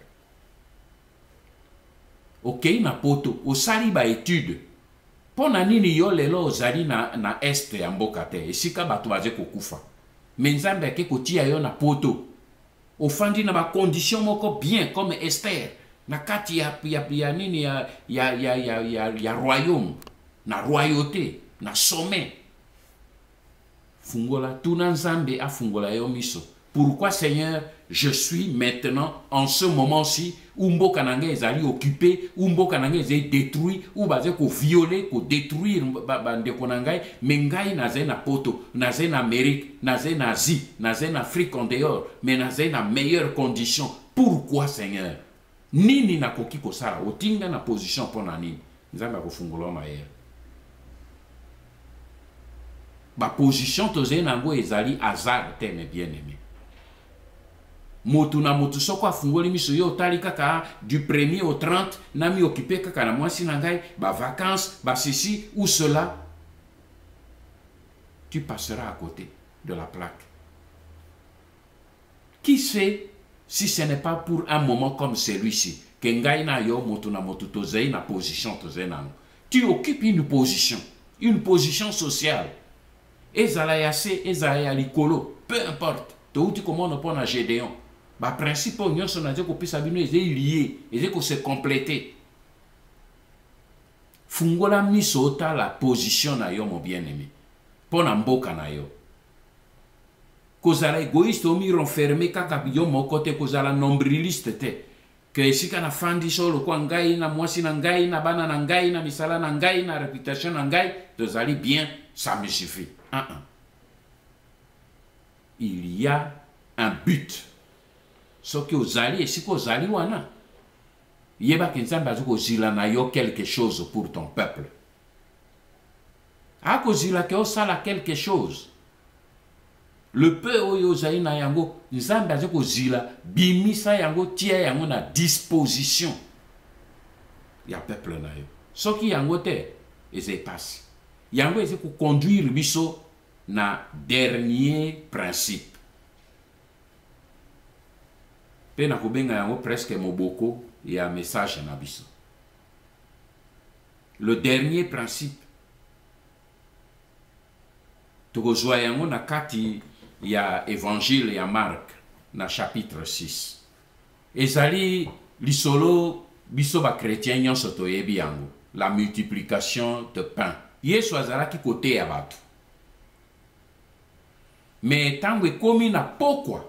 Ok, na poto, au sali ba étude. Pona nini yo lelo ozali na est ya mboka te, esika bato baze kokufa. mais nzambe ake kotia yo na poto ofandi na ba condition moko bien comme Esther na kati ya nini ya royaume na royauté na sommet fungola tuna nzambe afungola yo miso. Pourquoi Seigneur je suis maintenant en ce moment-ci où mboka nanga ezali occupé, où mboka nanga ezali détruit, où baze ko violer, ko détruire bandeko nangai, mais ngai naze na poto, naze na Amérique, naze na Asie, naze na Afrique en dehors, mais naze na meilleure condition. Pourquoi Seigneur? Nini nakoki kosala otinga na position pona nini? Nzambe akofungola mayer. Ba position toze nango ezali hasard te mes bien-aimés. Motu na motu soko afungoli miso yo tali kaka du 1er au 30 na mi occupé kaka na mwasi na ngai ba vacances ba ceci ou cela, tu passeras à côté de la plaque. Qui sait si ce n'est pas pour un moment comme celui-ci que ngai na yo motu na motu tozei na position tozei na. Tu occupes une position sociale. Ezala yase ezala likolo, peu importe. To uti comment on pona Gédéon. Ba principe nyonso na je ko pisa bino eze lié, eze ko se compléter. Fungola miso ta la position na yo mon bien-aimé. Pona mboka na yo. Kozala égoïste o mi renfermé kaka yo mon côté kozala nombriliste te. Que esika na fandi solo kwa ngai na mwasi na ngai na bana na ngai na misala na ngai na réputation na ngai, tozali bien, ça me suffit. Il y a un but. Ce que ozali et si kozali wana. Yeba kenzamba azuko zila na yo quelque chose pour ton peuple. Ako zila ke osala quelque chose. Le peu oyo zali na yango, nzambe azuko zila bimisa yango tia yango na disposition. Ya peuple na yo. Ce qui yango te eze passe. Yango eze ko conduire biso na dernier principe. Pe na kubenga yango presque moboko ya message na biso. Le dernier principe. Tokozwa yango na kati ya évangile ya Marc na chapitre 6. Ezali lisolo biso ba chrétien nyonso toyebi yango. La multiplication de pain. Yesu azalaki kote ya bato. Mais tango ekomi na pokwa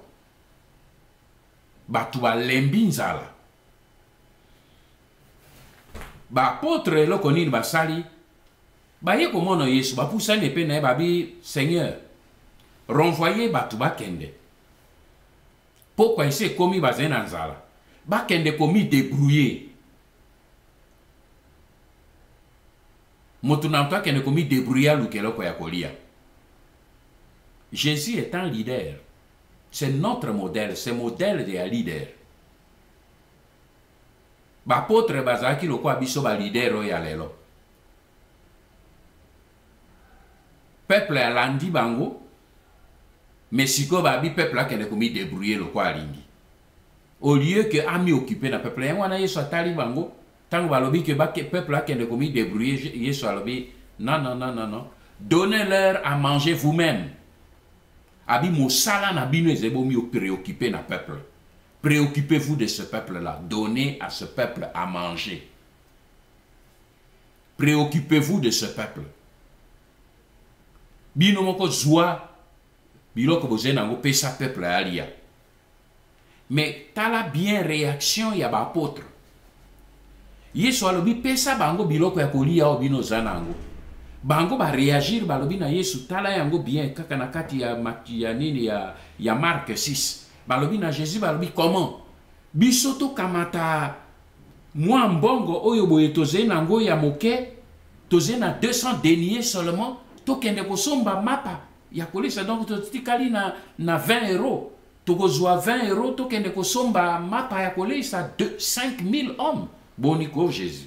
batu balembi nzala. Ba apôtre eloko nini basali baye komona Yesu bapusani epe na ye babi Seigneur renvoyer batu bakende. Pokwa ese ekomi bazali na nzala bakende komi débrouiller. Motu na mtu akende komi débrouiller luka eloko ya kolia. Jésus est un leader. C'est notre modèle, c'est le modèle des leaders. Bapôtre bazaki loko abiso ba leader oya lelo. Peuple alandi bango, mais siko babi peuple akende komi débrouiller loko alingi. Au lieu que ami occupé na peuple yango na Yesu atali bango, tango balobi que peuple akende komi débrouiller, Yesu alobi non. Donnez-leur à manger vous-même. Abi mosala na bino ezebomi préoccupé na peuple. Préoccupez-vous de ce peuple-là. Donnez à ce peuple à manger. Préoccupez-vous de ce peuple. Bino moko zwa biloko bozena ngo pesa peuple alia. Mais tala bien réaction ya ba apôtre. Yesu alobi pesa bango biloko ya kolia o bino zanango. Bango ba réagir balobi na Yesu tala yango bien kaka na kati ya nini ya Marc 6. Balobi na Jésus balobi comment? Bisoto kamata mwa mbongo oyo boye toze nango ya moke toze na 200 deniers seulement tokende kosomba mapa ya kolisa donc totikali na 20 euros. Tokozwa 20 euros tokende kosomba mapa ya kolisa 5000 hommes. Boniko Jésus.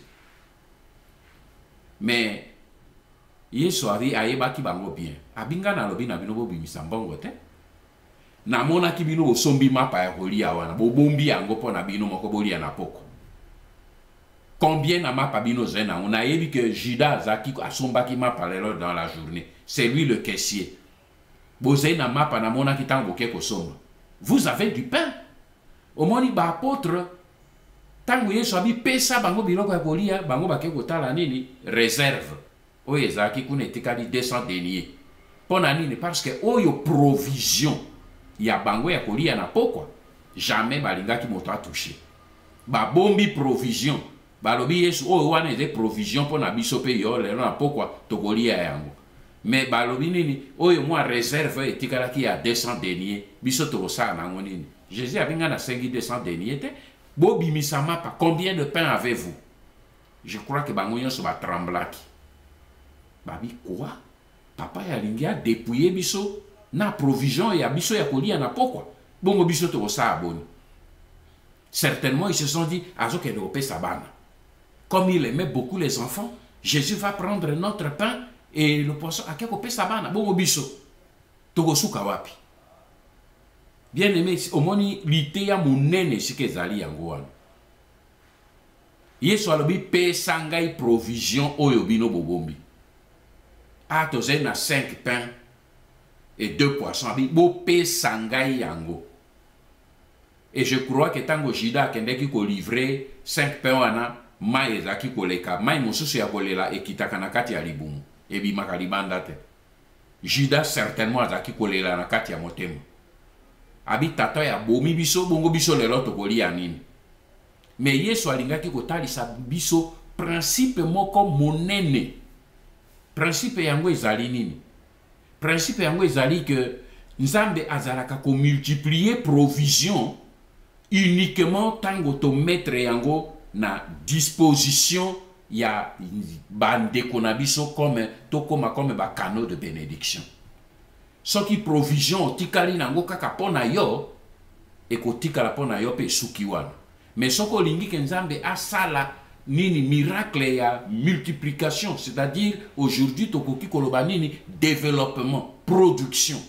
Mais Yesu ari ayebaki bango bien. Abinga na lobi na bino bobimisa mbongo te. Na mona ki bino osombi mapa ya kolia wana. Bobombi yango po na bino moko bolia na poko. Combien na mapa bino zena? On a yebi que Judas zaki asombaki mapa lelo dans la journée. C'est lui le caissier. Vous avez du pain. Au moins, il apôtre. Tango yesu abi pesa bango biloko ya kolia bango bake kotala nini réserve oyo ezalaki kuna etikali 200 deniers mpo na nini parce que oyo provision ya bango ya kolia na pokwa jamais balingaki moto atouche babombi provision balobi yesu oyo wana eze provision mpo na biso mpe yo lelo na pokwa tokolia yango mais balobi nini oyo mwa réserve etikalaki ya 200 deniers biso tokosala nango nini jésus abenga na sengi 200 deniers te Bobi Misamapa, combien de pain avez-vous? Je crois que Bangoyon se va trembler. Babi, quoi? Papa ya lingia dépouiller biso na provision ya biso ya kolia na pokwa. Bongo biso to sa aboni. Certainement, ils se sont dit, azo ke de sabana. Comme il aimait beaucoup les enfants, Jésus va prendre notre pain et le poisson à quelque sabana. Bongo biso. Togo suka wapi. Bien aimé, au moni lité ya munene sike zali yango wana. Yesu alobi pe sangai provision oyo bino bobombi. A toze na 5 pains et 2 poissons. Abi bo pe sangai yango. Et je crois que tango Jida kendeki ko livrer 5 pains wana mai ezaki koleka. Mai mosusu ya kolela ekitaka na kati ya libumu. Ebi makalibanda te. Jida certainement azaki kolela na kati ya motema. Abi tata ya bomi biso bongo biso lelo tokolia nini. Mais Yesu alingaki kotalisa biso principe moko monene. Principe yango ezali nini? Principe yango ezali que Nzambe azalaka ko multiplier provision uniquement tango to mettre yango na disposition ya bandeko na biso comme tokoma comme ba canaux de bénédiction. Soki provision tikali nango kaka pona yo ekotikala pona yo pe suki wana. Mais soko lingi ke Nzambe asala nini miracle ya multiplication, c'est-à-dire aujourd'hui tokoki koloba nini développement, production.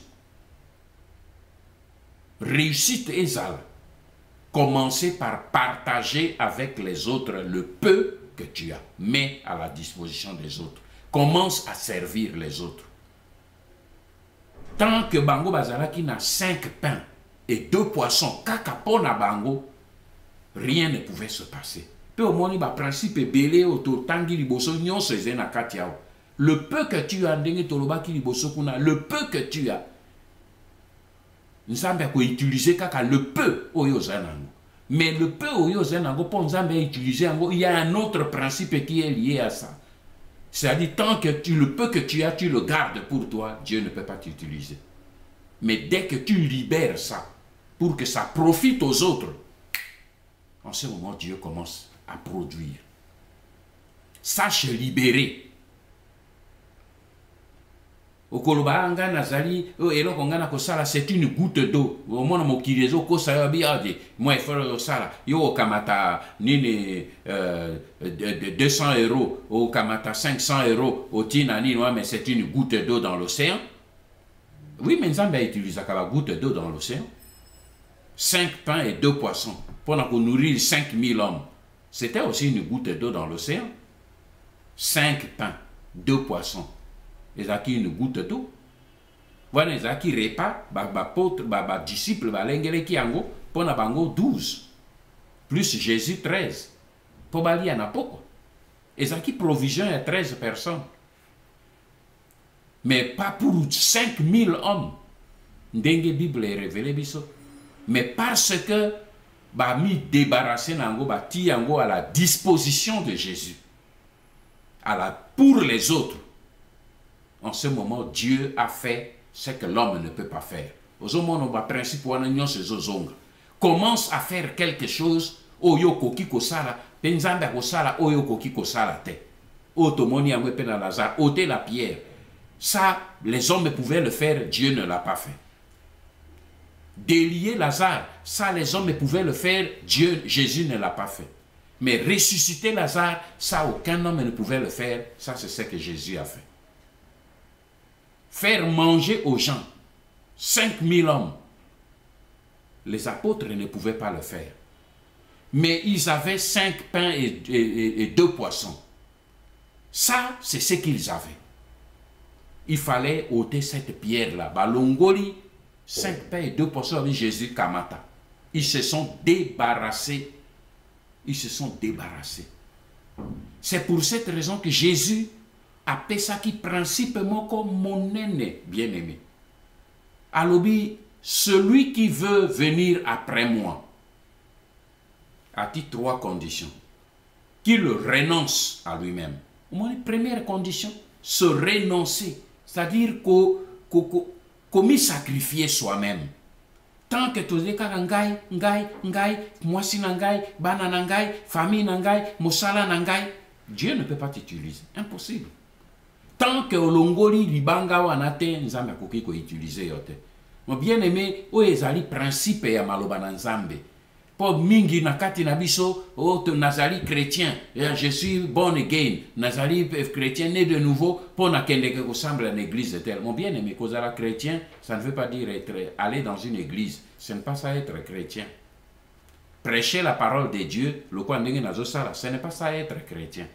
Réussite ezala. Commencer par partager avec les autres le peu que tu as. Mets à la disposition des autres. Commence à servir les autres. Tant que Bango Bazalaki n'a 5 pains et 2 poissons, kakapona Bango, rien ne pouvait se passer. Peu au moins, il principe belé auto tangi liboso nyon se zena katiao. Le peu que tu as, le peu que tu as, Nzambe a utilisé kaka le peu oyo zanango. Mais le peu oyo zanango pour Nzambe utiliser il y a un autre principe qui est lié à ça. C'est-à-dire, tant que le peu que tu as, tu le gardes pour toi, Dieu ne peut pas t'utiliser. Mais dès que tu libères ça, pour que ça profite aux autres, en ce moment, Dieu commence à produire. Sache libérer. Okoloba nazali eloko ngana kosala c'est une goutte d'eau. Au moins mokirezo kosa biade. Moi il faut sala. Yo kamata nini 200 €, au kamata 500 € au tina nini mais c'est une goutte d'eau dans l'océan. Oui, mais Nzambe utilise la goutte d'eau dans l'océan. 5 pains et 2 poissons pour nourrir 5000 hommes. C'était aussi une goutte d'eau dans l'océan. 5 pains, 2 poissons. Ils ont une goutte d'eau. Voilà, ils ont repas, apôtre, disciple, l'engel qui ango, pour na bango 12. Plus Jésus 13. Pour bali en apoko. Ils ont provision à 13 personnes. Mais pas pour 5000 hommes. Ndenge Bible est révélé biso. Mais parce que mi débarrassé nango, ti yango à la disposition de Jésus. Pour les autres. En ce moment, Dieu a fait ce que l'homme ne peut pas faire. Commence à faire quelque chose. Oyo koki kosala, penzamba kosala, oyo koki kosala te. Otomoni amwe pena Lazare, ôter la pierre. Ça, les hommes pouvaient le faire, Dieu ne l'a pas fait. Délier Lazare, ça, les hommes pouvaient le faire, Jésus ne l'a pas fait. Mais ressusciter Lazare, ça, aucun homme ne pouvait le faire, ça, c'est ce que Jésus a fait. Faire manger aux gens 5000 hommes. Les apôtres ne pouvaient pas le faire. Mais ils avaient 5 pains et 2 poissons. Ça, c'est ce qu'ils avaient. il fallait ôter cette pierre-là. Balongoli, 5 pains et 2 poissons avec Jésus Kamata. Ils se sont débarrassés. Ils se sont débarrassés. C'est pour cette raison que Jésus appelle ça qui principalement comme mon aîné bien-aimé. Alobi, celui qui veut venir après moi a dit 3 conditions. Qu'il renonce à lui-même. Première condition, se renoncer. C'est-à-dire qu'on sacrifier soi-même. Tant que tu dis ngai, moisi nangai, bana nangai, famille nangai, mosala nangai, Dieu ne peut pas t'utiliser. Impossible. Tant que olongoli libanga wanate, nzambe akoki ko utiliser yote. Mon bien-aimé, o ezali principe ya maloba na nzambe. Pour mingi nakati nabiso, oh nazali chrétien, je suis born again, nazali chrétien né de nouveau, pour nakende que ressemble à une église de tel. Mon bien-aimé, kozala chrétien, ça ne veut pas dire aller dans une église, ce n'est pas ça être chrétien. Prêcher la parole de Dieu, le quoi ce n'est pas ça être chrétien.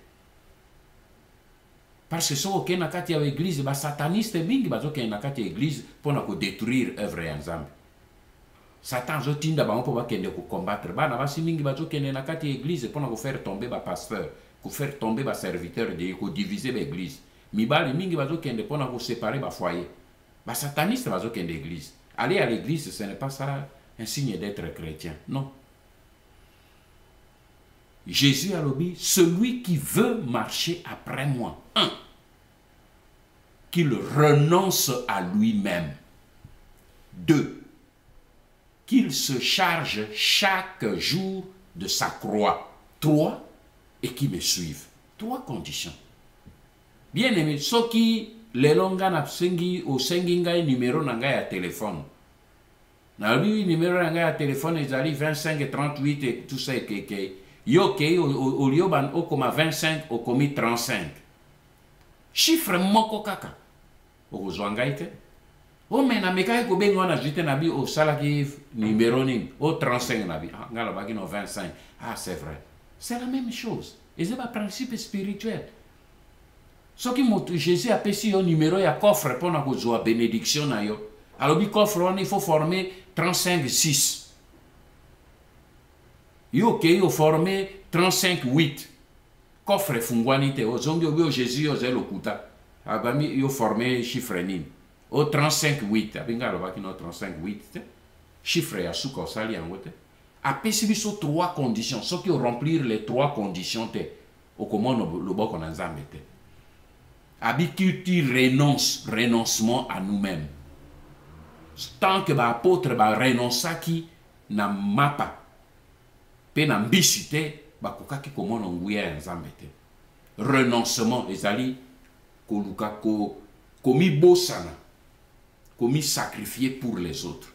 Parce que si on a nakati à l'église, les satanistes mingi bazo ke nakati église pour détruire œuvre ensemble. Satan zo tinda ba pour kende ko combattre bana basi mingi bazo kende na kati église pour faire tomber ba pasteur, pour faire tomber ba serviteur de ko diviser l'église. Mibali mingi bazo kende pour séparer ba foyer. Ba sataniste bazo kende église. Aller à l'église, ce n'est pas ça un signe d'être chrétien. Non. Jésus a dit, celui qui veut marcher après moi, qu'il renonce à lui-même. 2. Qu'il se charge chaque jour de sa croix. 3. Et qu'il me suive. 3 conditions. Bien aimé, ceux qui les longa na sengi au senginga numéro nanga ya téléphone. Na lui numéro nanga ya téléphone ezali 25 38 et tout ça que yo ke au lieu ban o comme 25 au commis 35. Chiffre moko kaka. O zwangaite. O mena mekai ko bengo na jite na bi o salaki numéro ni o 35 na bi. Ngala baki no 25. Ah c'est vrai. C'est la même chose. Et c'est un principe spirituel. Ce qui Jésus a payé un numéro et un coffre pour la bénédiction. Alors, le coffre, il faut former 35-6. Il faut former 35-8. Coffre fungwanite. Au Jésus, au zélo kuta. Il faut former chiffre nin. Au 35-8. Il faut 35-8. Chiffre à soukou sali en gote. A payé 3 conditions. Ceux qui remplir les 3 conditions, au comment le bon qu'on a zambete. Habitude renoncement à nous-mêmes. Tant que l'apôtre renonce à qui n'a mapa, pe n'a mbisite, bakokaki comment on guya nzambete. Renoncement, ezali koluka ko komi bosana, komi sacrifié pour les autres,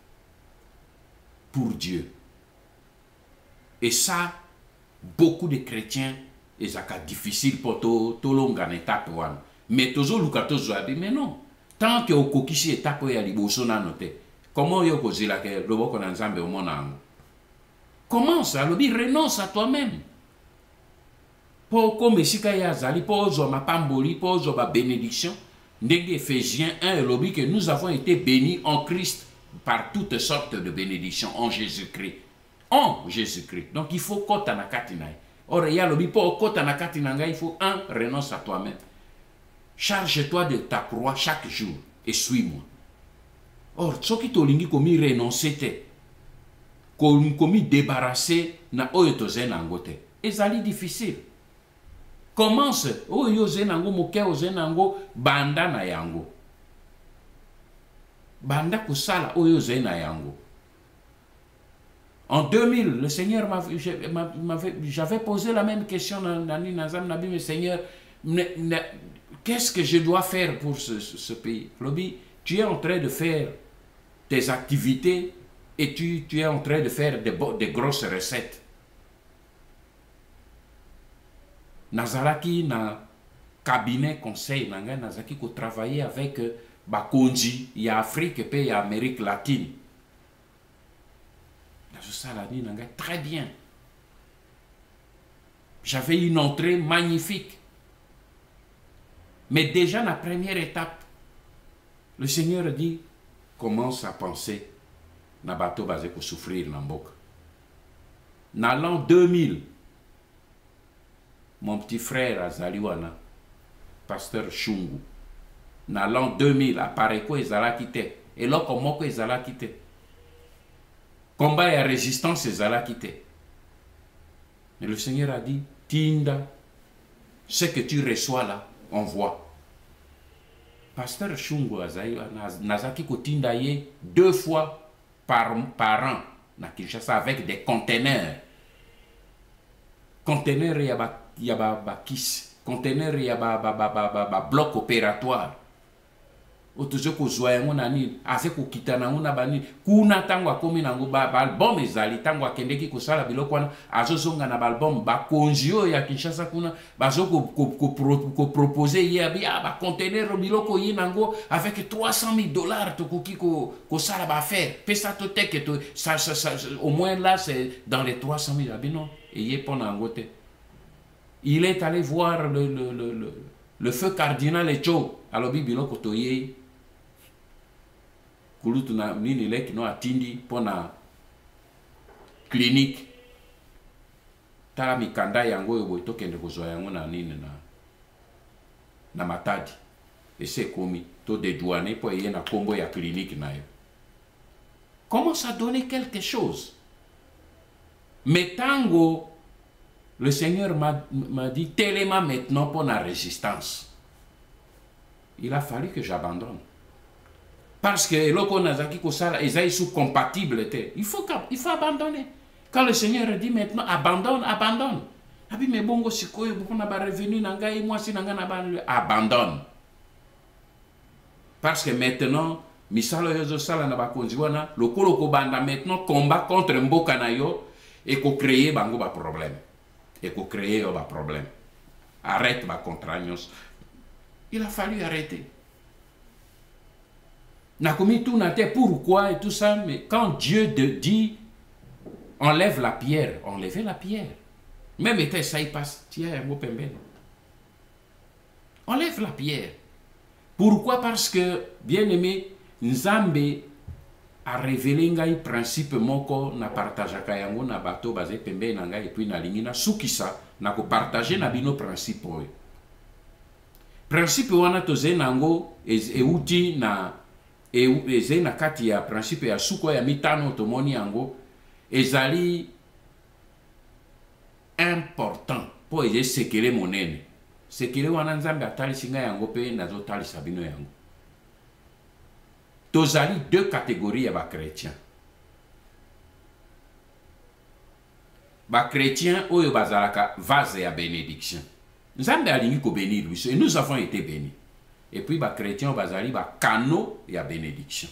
pour Dieu. Et ça, beaucoup de chrétiens et ça c'est difficile pour tout longa étape one. Mais toujours luka tozo abi mais non. Tant que au kokisi étape ya liboso na noté. Comment yo kozila ke lobo ko na nzambe o monango. Commence à lobi renonce à toi-même. Pour comme sika ya zali pour zo mapamboli pour zo ba bénédiction. Ndenge Éphésiens 1 lobi que nous avons été bénis en Christ par toutes sortes de bénédictions en Jésus-Christ. En Jésus-Christ. Donc il faut kota na katinai. Or, il y a le bipo kota na katinanga, il faut renonce à toi-même. Charge-toi de ta croix chaque jour et suis-moi. Or, ce qui t'olingi komi renoncer te, komi débarrasser na oyo zen angote. Ezali difficile. Commence oyo zen ango moke o zen ango banda na yango. Banda kusala oyo zen na yango. En 2000, le Seigneur j'avais posé la même question à Nazam Nabi, mais Seigneur, qu'est-ce que je dois faire pour ce pays? Lobi, tu es en train de faire tes activités et tu es en train de faire des grosses recettes. Nazaraki na cabinet conseil, Nazaraki ko travailler avec Bakonji, il y a Afrique et il y a Amérique latine. Très bien. J'avais une entrée magnifique. Mais déjà, la première étape, Le Seigneur dit, commence à penser, na bateau basé pour souffrir dans boca. Dans l'an 2000, mon petit frère Azaliwana, pasteur Shungu, dans l'an 2000, apparaît quoi Ezala quitté. Et là, comment quoi Ezala quitté. Combat et résistance Ezala quitté. Mais le Seigneur a dit, Tinda, ce que tu reçois là, on voit. Pasteur Shungu Azaliwana, Nazaki Kotinda yé 2 fois par an, na Kinshasa avec des conteneurs. Conteneurs, il y a ba kiss. Conteneurs, il y a ba bloc opératoire. Otozo ko zoya ngona ni ase ko kitana ngona bani kuna tangwa komi nango ba album ezali tangwa kendeki ko sala biloko wana azozonga na album ba konjio ya Kinshasa kuna bazo ko proposer yebi ba conteneur biloko yinango avec $300,000 to ko sala ba faire pesa to teke to ça au moins là c'est dans les 300,000 abino et yé ponangote. Il est allé voir le feu cardinal Echo alobi biloko to ye kulutu na nini leki no atindi pona clinique tala mikanda yango yobo tokende kozwa yango na nini na Matadi ese komi to dédouaner po ye na kombo ya clinique na yo. Commence à donner quelque chose. Mais tango le Seigneur m'a dit tellement maintenant pour la résistance. Il a fallu que j'abandonne. Parce que loko nazaki kosala ils sont compatibles. Il faut abandonner. Quand le Seigneur dit maintenant abandonne, abandonne. Abi me bongo sikoyo bukuna ba revenu nangai moi si nanga na ban abandonne. Parce que maintenant misalo yozo sala na ba konziwana lokolo ko banda maintenant combat contre mboka na yo et ko créer bango ba problème. Et ko créer ba problème. Arrête ba contragnos. Il a fallu arrêter. Pourquoi et tout ça, mais quand Dieu dit enlève la pierre, enlevez la pierre. Même était ça y passe, tiens, enlève la pierre. Pourquoi? Parce que, bien aimé, Nzambe a révélé un principe moko na partajaka yango na bato basé pembe na ngai et puis na lingina sukisa na ko partager na bino principe oyo. Principe wana toze nango euti na eze na kati ya principe ya suko ya mitano tomoni yango ezali important po eze sekele monene. Sekele wana Nzambe atalisi ngai yango pe nazo talisa bino yango. Tozali 2 catégories ya ba chrétiens. Ba chrétiens oyo bazalaka vase ya bénédiction. Nzambe alingi ko bénir biso et nous avons été bénis. Et puis ba chrétiens bazali ba canaux ya bénédiction.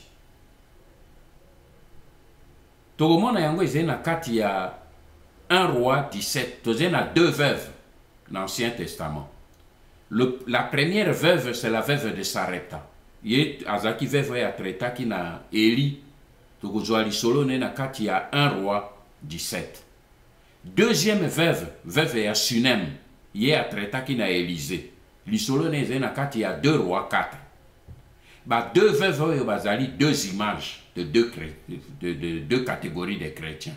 Tokomona yango ezena kati ya 1 roi 17, tozena 2 veuves dans l'Ancien Testament. La première veuve c'est la veuve de Sarepta. Ye azaki veuve ya traitaki na Eli. Tokozwa lisolo na kati ya 1 roi 17. Deuxième veuve ya Sunem. Ye a traitaki na Élysée. Lisolo neze na kati ya 2 rois 4. Ba 2 veuves oyo bazali 2 images de 2 catégories de chrétiens.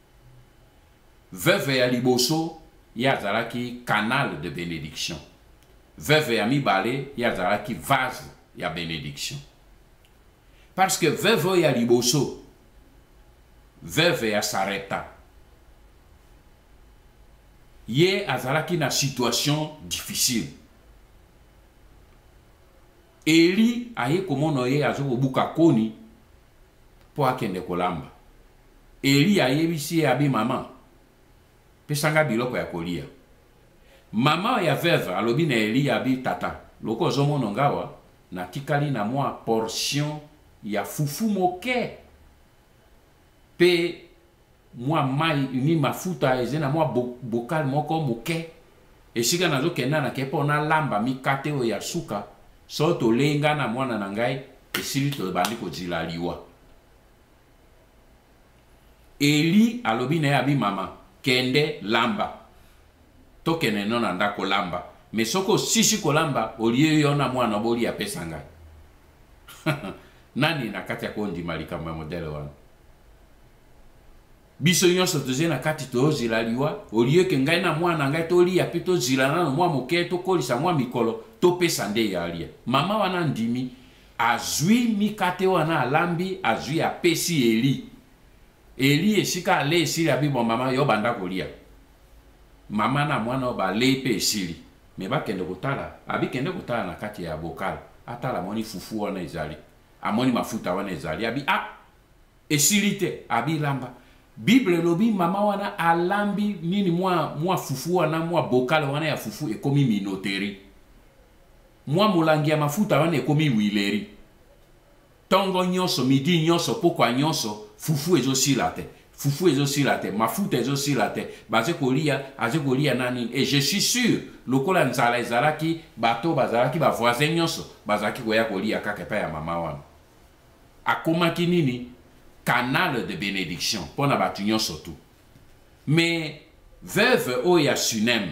Veuve ya liboso ya zalaki canal de bénédiction. Veuve ya mibale ya zalaki vase ya bénédiction. Parce que veuve ya liboso, veuve ya Sarepta, ye azalaki na situation difficile. Eli aye komono ye azo buka koni po akende kolamba. Eli aye bisi abi mama pesanga biloko ya kolia. Mama ya veuve alobi na Eli abi tata loko zomono ngawa na tikali na mwa portion ya fufu moke pe mwa mai ni mafuta ezena mwa bokal moko moke esika nazo kenda na kepo na lamba mikate o ya suka so to lenga na mwana na ngai esili to bandi ko zila liwa. Eli alobi na abi mama kende lamba to kene nona ndako lamba mais soko sisi ko lamba olie yo na mwana boli ya pesa ngai. nani na kati ya kondima likambo ya modele wana biso nyonso toze na kati tozila liwa olie ke ngai na mwana ngai tolia pe tozila na mwa moke tokolisa mwa mikolo topesa nde ya alia mama wana ndimi azwi mikate wana alambi azwi apesi Eli esika ale esili abi bon mama yo banda kolia mama na mwana ba le pe esili me ba kende kotala abi kende kotala na kati ya bokal atala moni fufu wana ezali amoni mafuta wana ezali abi esilite abi lamba Bible lobi mama wana alambi nini mwa fufu wana mwa bokal wana ya fufu ekomi minoteri mwa mulangi ya mafuta wana ekomi wileri tongo nyonso midi nyonso pokwa nyonso fufu ezosila te mafuta ezosila te baze kolia nani et je suis sûr lokola nzala ezalaki bato bazalaki ba voisin nyonso bazalaki koya kolia kaka pa ya mama wana akomaki nini canal de bénédiction pona batu nyonso tu mais veuve o ya Sunem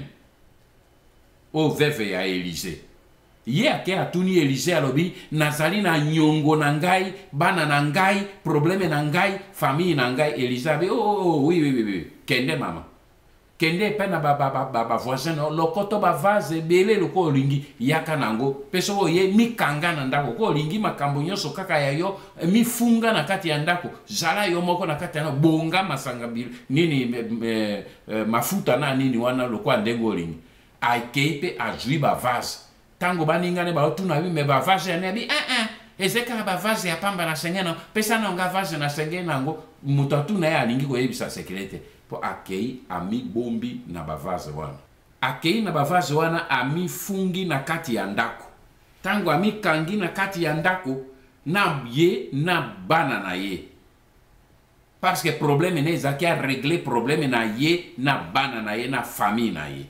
o veuve ya Élysée ye ake atuni Élysée alobi nazali na nyongo na ngai bana na ngai problème na ngai famille na ngai Élysée abi oui kende mama kende pe na ba voisin lokoto ba vase bele loko olingi yaka nango peso ye mikanga na ndako ko olingi makambo nyonso kaka ya yo mifunga na kati ya ndako zala yo moko na kati ya bonga masanga nini mafuta na nini wana loko ndengo olingi akeipe azwi ba vase tango baningane ba otuna bi me ba vase ya nebi ezeka ba vase ya pamba na sengena pesa na nga vase na sengena ngo mutatu na ya alingi ko yebisa secrete po akei ami bombi na bavaze wana akei na bavaze wana ami fungi na kati ya ndako tango ami kangi na kati ya ndako na ye na bana na ye parce que problème ne zaki a régler problème na ye na bana na ye na famille na ye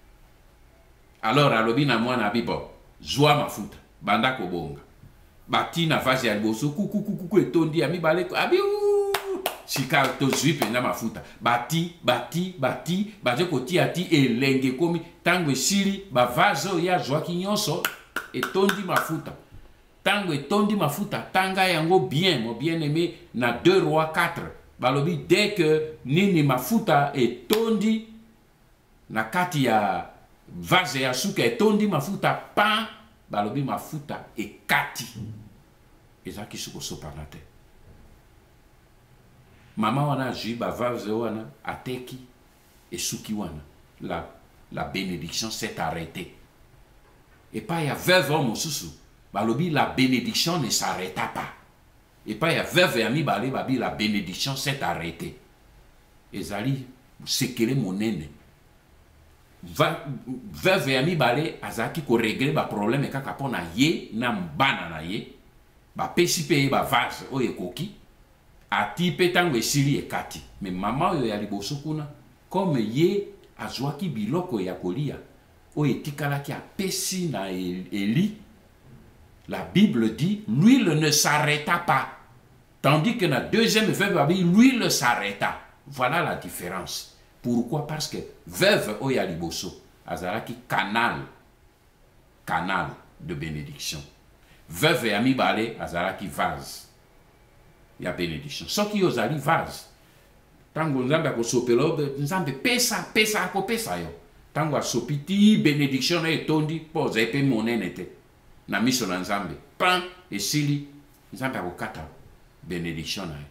alors alobi na mwana bibo zwa mafuta banda ko bonga bati na vaze ya liboso kuku etondi ami baleko abi sika to zwipe na mafuta bati baje kotia ti elenge komi tango esili ba vazo ya zwaki nyonso etondi mafuta tango etondi mafuta tanga yango bien mo bien aimé na 2 rois 4 balobi dès que nini mafuta etondi na kati ya vase ya suka etondi mafuta pa balobi mafuta ekati ezaki suko sopanate mama wana zwi ba vase wana ateki esuki wana la bénédiction s'est arrêtée et pas ya veuve mosusu balobi la bénédiction ne s'arrêta pas et pas ya veuve ya mibale babi la bénédiction s'est arrêtée ezali sekele monene veuve ya mibale azaki ko régler ba problème kaka pona ye na mbana na ye ba pesi pe ba vase o ekoki ati pe tango esili ekati mais mama oyo ya liboso kuna comme ye azwaki biloko ya kolia o etikalaki apesi na Eli la Bible dit l'huile ne s'arrêta pas tandis que la deuxième veuve l'huile s'arrêta. Voilà la différence. Pourquoi? Parce que veuve o ya liboso azalaki canal de bénédiction. Veuve ya mibale azalaki vase ya bénédiction. Soki ozali vase tango nzambe akosopela nzambe pesa akopesa yo tango asopiti bénédiction na etondi po zepe monene te na miso na nzambe pan esili nzambe akokata bénédiction na ye.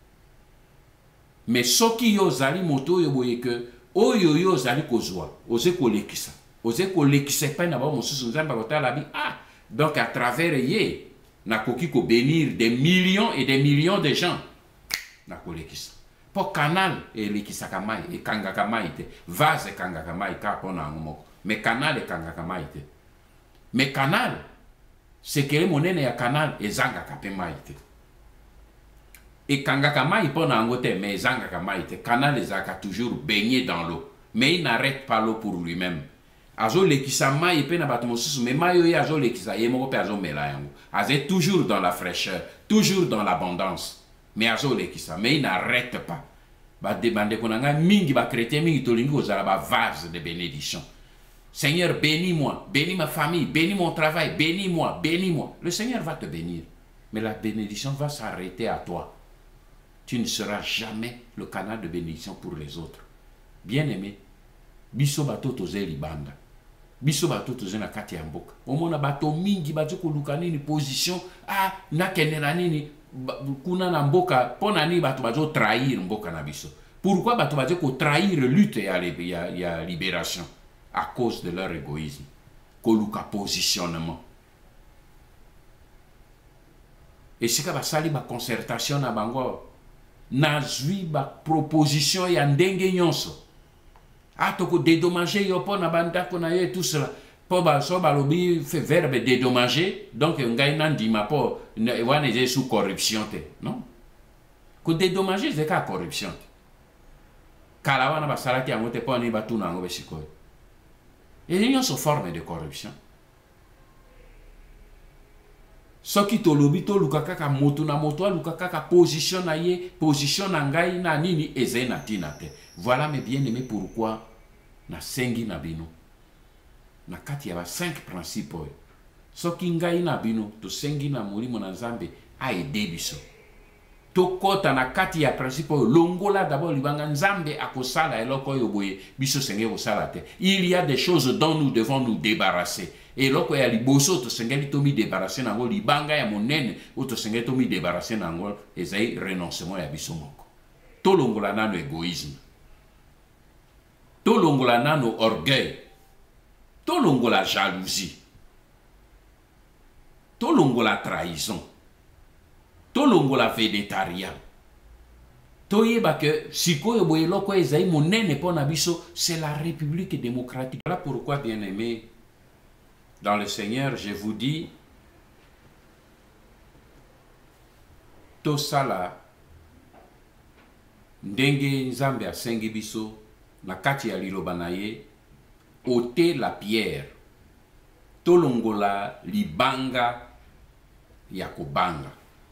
Mais soki yo zali moto yo boye ke oyo yo zali kozwa oze kolekisa pa na ba mosusu nzambe akotala bi donc à travers ye na koki ko bénir des millions et des millions de gens na kolekisa po canal elekisaka mai ekangaka mai te vase ekangaka mai ka pona yango moko mais canal ekangaka mai te mais canal sekele monene ya canal ezangaka pe mai te ekangaka mai pona yango te mais ezangaka mai te canal ezaka toujours baigné dans l'eau mais il n'arrête pas l'eau pour lui-même azo lekisa mai pe na bato mosusu mais mai oyo azo lekisa ye moko pe azo mela yango aze toujours dans la fraîcheur toujours dans l'abondance mais azo lekisa mais il n'arrête pas ba demander konanga mingi ba chrétien mingi tolingi kozala ba vase de bénédiction. Seigneur, bénis-moi, bénis ma famille, bénis mon travail, bénis-moi, bénis-moi. Le Seigneur va te bénir. Mais la bénédiction va s'arrêter à toi. Tu ne seras jamais le canal de bénédiction pour les autres. Bien-aimé, biso bato toze libanda. Biso bato toze na kati ya mboka. Omona bato mingi bato koluka nini position, nakende na nini kuna na mboka, pona nini bato bato trahir mboka na biso. Pourquoi bato bato ko trahir lutte ya libération? À cause de leur égoïsme. Koluka positionnement. Et c'est que basali ba concertation na bango. Nazwi ba proposition ya ndenge nyonso. Toko dédommager yo po na bandako na ye tout cela. Po ba so ba lobi fait verbe dédommager, donc ngai nandima po wana je sous corruption te, non? Ko dédommager c'est ka corruption. Kala wana basala ki amote po ni batu na ngo besikoy. Et il y a une forme de corruption. Ce qui te lobi to lukaka ka moto na moto lukaka ka position na ye, position na ngai na nini eze na tinate. Voilà mes bien-aimés pourquoi na sengi na bino. Na kati ya ba 5 principes. Ce qui ngai na bino to sengi na molimo na Nzambe a aidé biso. To kota na kati ya principe longola d'abord libanga Nzambe akosala eloko yo boye biso senge kosala te. Il y a des choses dont nous devons nous débarrasser. Et loko ya liboso to sengeli to mi débarrasser nango libanga ya monene o to sengeli to mi débarrasser nango ezai renoncement ya biso moko. To longola nano égoïsme. To longola nano orgueil. To longola jalousie. To longola trahison. To longola végétarien. To yeba que sikoyo boye loko ezai monene pona biso, c'est la République démocratique. Voilà pourquoi, bien-aimés, dans le Seigneur, je vous dis, to sala ndenge Nzambe asengi biso na kati ya liloba na ye, ôter la pierre, to longola libanga ya kobanga.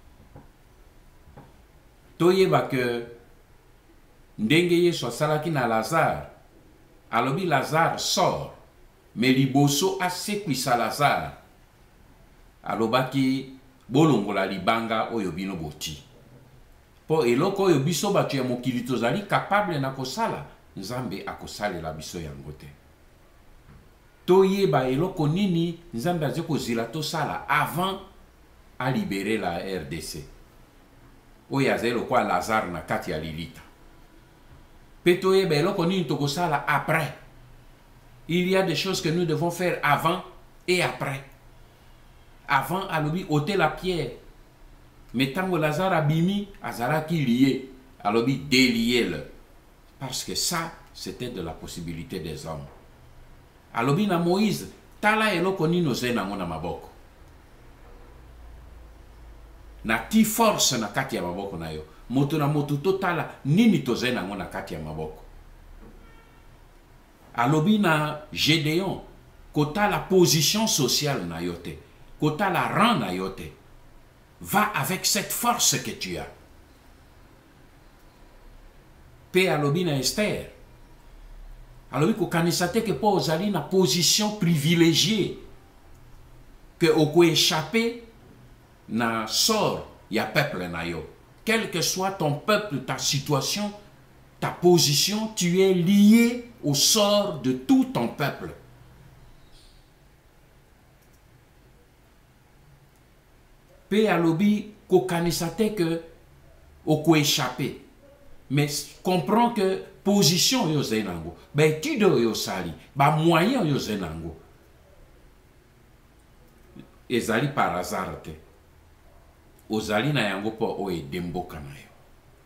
Toyeba que ndenge Yesu asalaki na Lazare, alobi Lazare sort, mais liboso asekwisa Lazare, alobaki bolongola libanga oyo bino boti. Po eloko oyo biso batu ya mokili tozali capable na kosala, Nzambe akosalela biso yango te. Toyeba eloko nini Nzambe aze kozila tosala avant à libérer la RDC. Oyo azelo kwa Lazare na kati ya lilita. Petoye eloko nini tokosala après. Il y a des choses que nous devons faire avant et après. Avant alobi ôter la pierre. Mais tango Lazare abimi azalaki lié, alobi délier-le. Parce que ça c'était de la possibilité des hommes. Alobi na Moïse tala eloko nini ozena ngo na maboko. Na ti force na kati ya maboko na yo. Moto na moto totala nini toze nango na kati ya maboko. Alobi na Gédéon kota la position sociale na yote. Kota la rang na yote. Va avec cette force que tu as. Pe alobi na Esther. Alobi ko kanisate ke po ozali na position privilégiée. Que oko échappé na sort ya peuple na yo. Quel que soit ton peuple, ta situation, ta position, tu es lié au sort de tout ton peuple. Pe alobi ko kanisate que oko échappé. Mais comprends que position yo zenango, ba étude yo sali, ba moyen yo zenango. Ezali par hasard te. Ozali na yango po oe demboka na yo.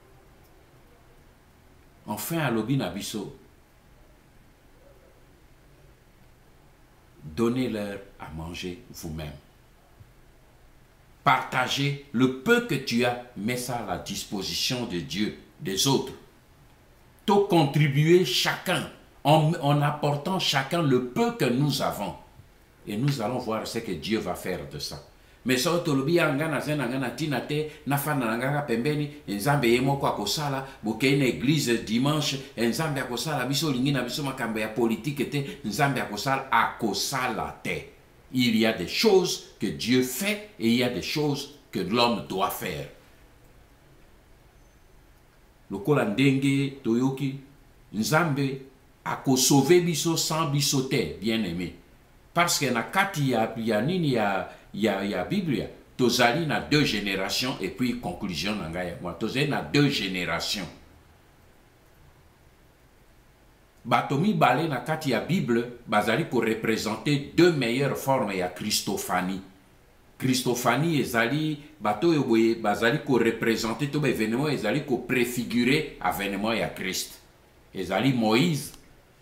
Enfin alobi na biso, donnez-leur à manger vous-même. Partagez le peu que tu as, mets ça à la disposition de Dieu, des autres. To contribuer chacun, en apportant chacun le peu que nous avons. Et nous allons voir ce que Dieu va faire de ça. Mais ça tolobi ngana zena ngana tinate na fana ngaka pembeni Nzambe yemo kwa kosala boke na église dimanche Nzambe akosala biso lingi na biso makambo ya politique te Nzambe akosala te. Il y a des choses que Dieu fait et il y a des choses que l'homme doit faire. Lokola ndenge toyoki Nzambe ako sauver biso sans biso te, bien aimé. Parce que na kati ya nini ya Biblia, tozali na 2 générations et puis conclusion nanga ya moi. Tozali na 2 générations. Batomi balé na kati ya Bible, bazali ko représenter 2 meilleures formes ya Christophanie. Christophanie ezali bato yoboye bazali ko représenter to événement ezali ko préfigurer avènement ya Christ. Ezali Moïse,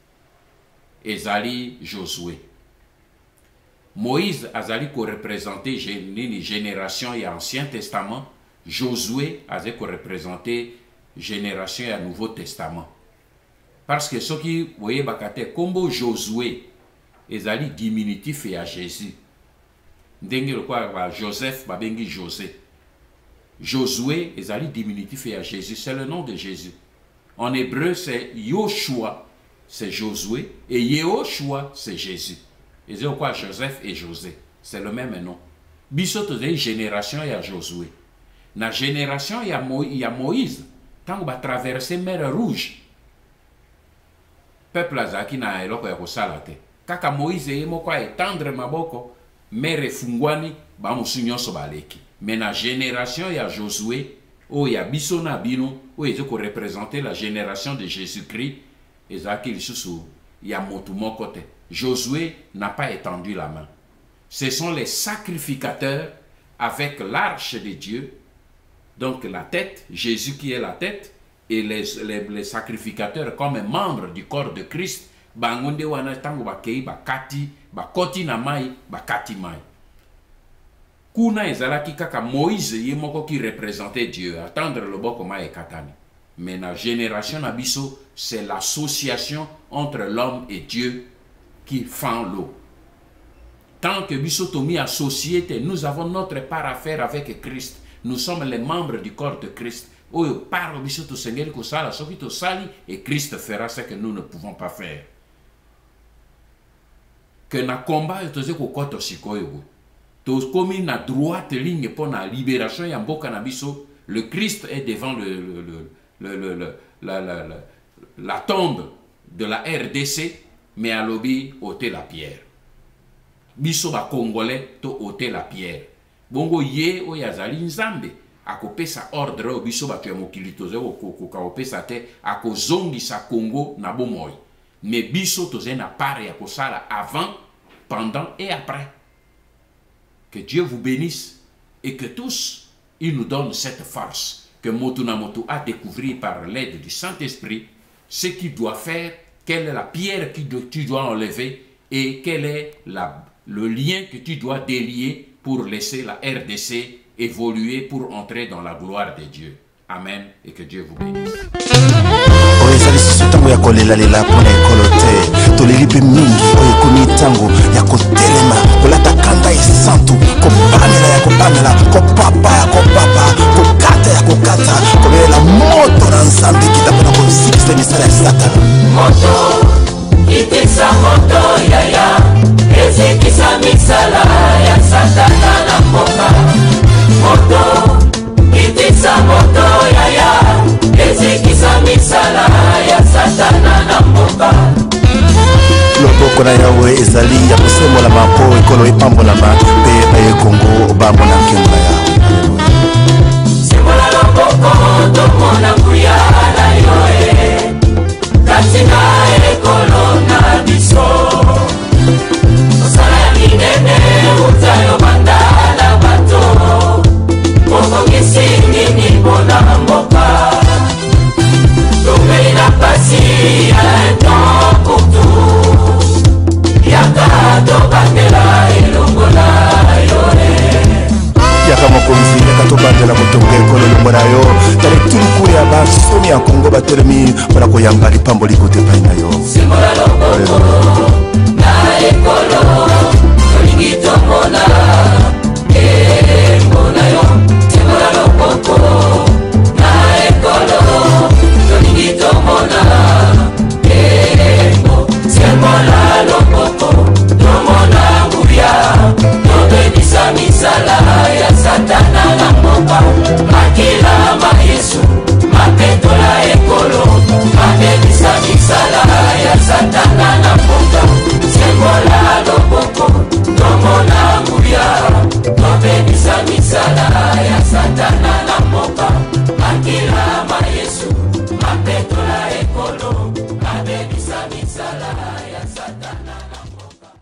ezali Josué. Moïse azali ko représenter génération ya Ancien Testament, Josué azali ko représenter génération ya Nouveau Testament. Parce que ce qui voyez bakate kombo Josué ezali diminutif ya Jésus. Ndenge le quoi Joseph babengi José. Josué ezali diminutif ya Jésus, c'est le nom de Jésus. En hébreu c'est Yoshua, c'est Josué, et Yehoshua c'est Jésus. Et c'est quoi Joseph et José, c'est le même nom. Biso tozali génération ya Josué. Na génération ya Moïse, tant ba traverser mer Rouge. Peuple azaki na eloko ya kosala te. Kaka Moïse ye moko étendre maboko, mer efungwani ba musu nyonso baleki. Mais na génération ya Josué, o ya biso na bino, o ezoko représenter la génération de Jésus-Christ, ezaki lisusu ya motu moko te. Josué n'a pas étendu la main. Ce sont les sacrificateurs avec l'arche de Dieu, donc la tête, Jésus qui est la tête, et les sacrificateurs comme membres du corps de Christ, bangonde wana tango bakei bakati, bakoti na mai, bakati mai. Kuna ezalaki kaka Moïse yemoko qui représentait Dieu, attendre le boko mai katani. Mais la génération Abisso, c'est l'association entre l'homme et Dieu qui fend l'eau. Tant que Bissotomi associé, nous avons notre part à faire avec Christ. Nous sommes les membres du corps de Christ. Oh, parle Bissoto Seigneur que ça, ce qui te sali, et Christ fera ce que nous ne pouvons pas faire. Que na combat et tose ko koto sikoyo. Tos komi na droite ligne pour la libération ya mboka na biso, le Christ est devant la tombe de la RDC, mais à lobby ôter la pierre. Biso ba Congolais to ôter la pierre. Bongo ye o yazali nzambe akopesa ordre o biso ba mokili toze ko opesa te akozongisa Congo na bomoy. Mais biso toze na part ya kosala avant, pendant et après. Que Dieu vous bénisse et que tous il nous donne cette force que Motuna Moto a découvert par l'aide du Saint-Esprit, ce qu'il doit faire, quelle est la pierre que tu dois enlever et quel est le lien que tu dois délier pour laisser la RDC évoluer pour entrer dans la gloire de Dieu. Amen et que Dieu vous bénisse. Tango ya kolela lela pona ekolote tolelipe mingi oyo komi tango ya kotelema kolata kanda esantu kopamela ya kopamela kopapa ya kopapa kokata ya kokata kobelela moto na nzambe kitapona kosikisa misala ya satana moto itisa moto yaya ezikisa misala ya satana na mboka moto itisa moto yaya ezikisa misala ya satana na mboka loboko na yawe ezali ya kosembola mapo ekolo epambolama mpe baye Kongo bambo na nkembo na yawe. sembola loboko tomona nguya na yoe kasi na ekolo na biso osala ya minene utayo bandala bato mokokisi nini mpona mboka la pasi un temps pour tout yaka tobandela elongola yore yaka mokonzi yaka tobandela motongo ekolo elongola yo tali tulikulu ya basomi ya Kongo batelemi mpona koyamba lipambo likote epai na yo simbola loboko na ekolo tolingi tomona embo na yo simbola loboko na ekolo tolingi tomona embo sembola loboko tomona nguya tobebisa misala ya satana ya satana na moka akila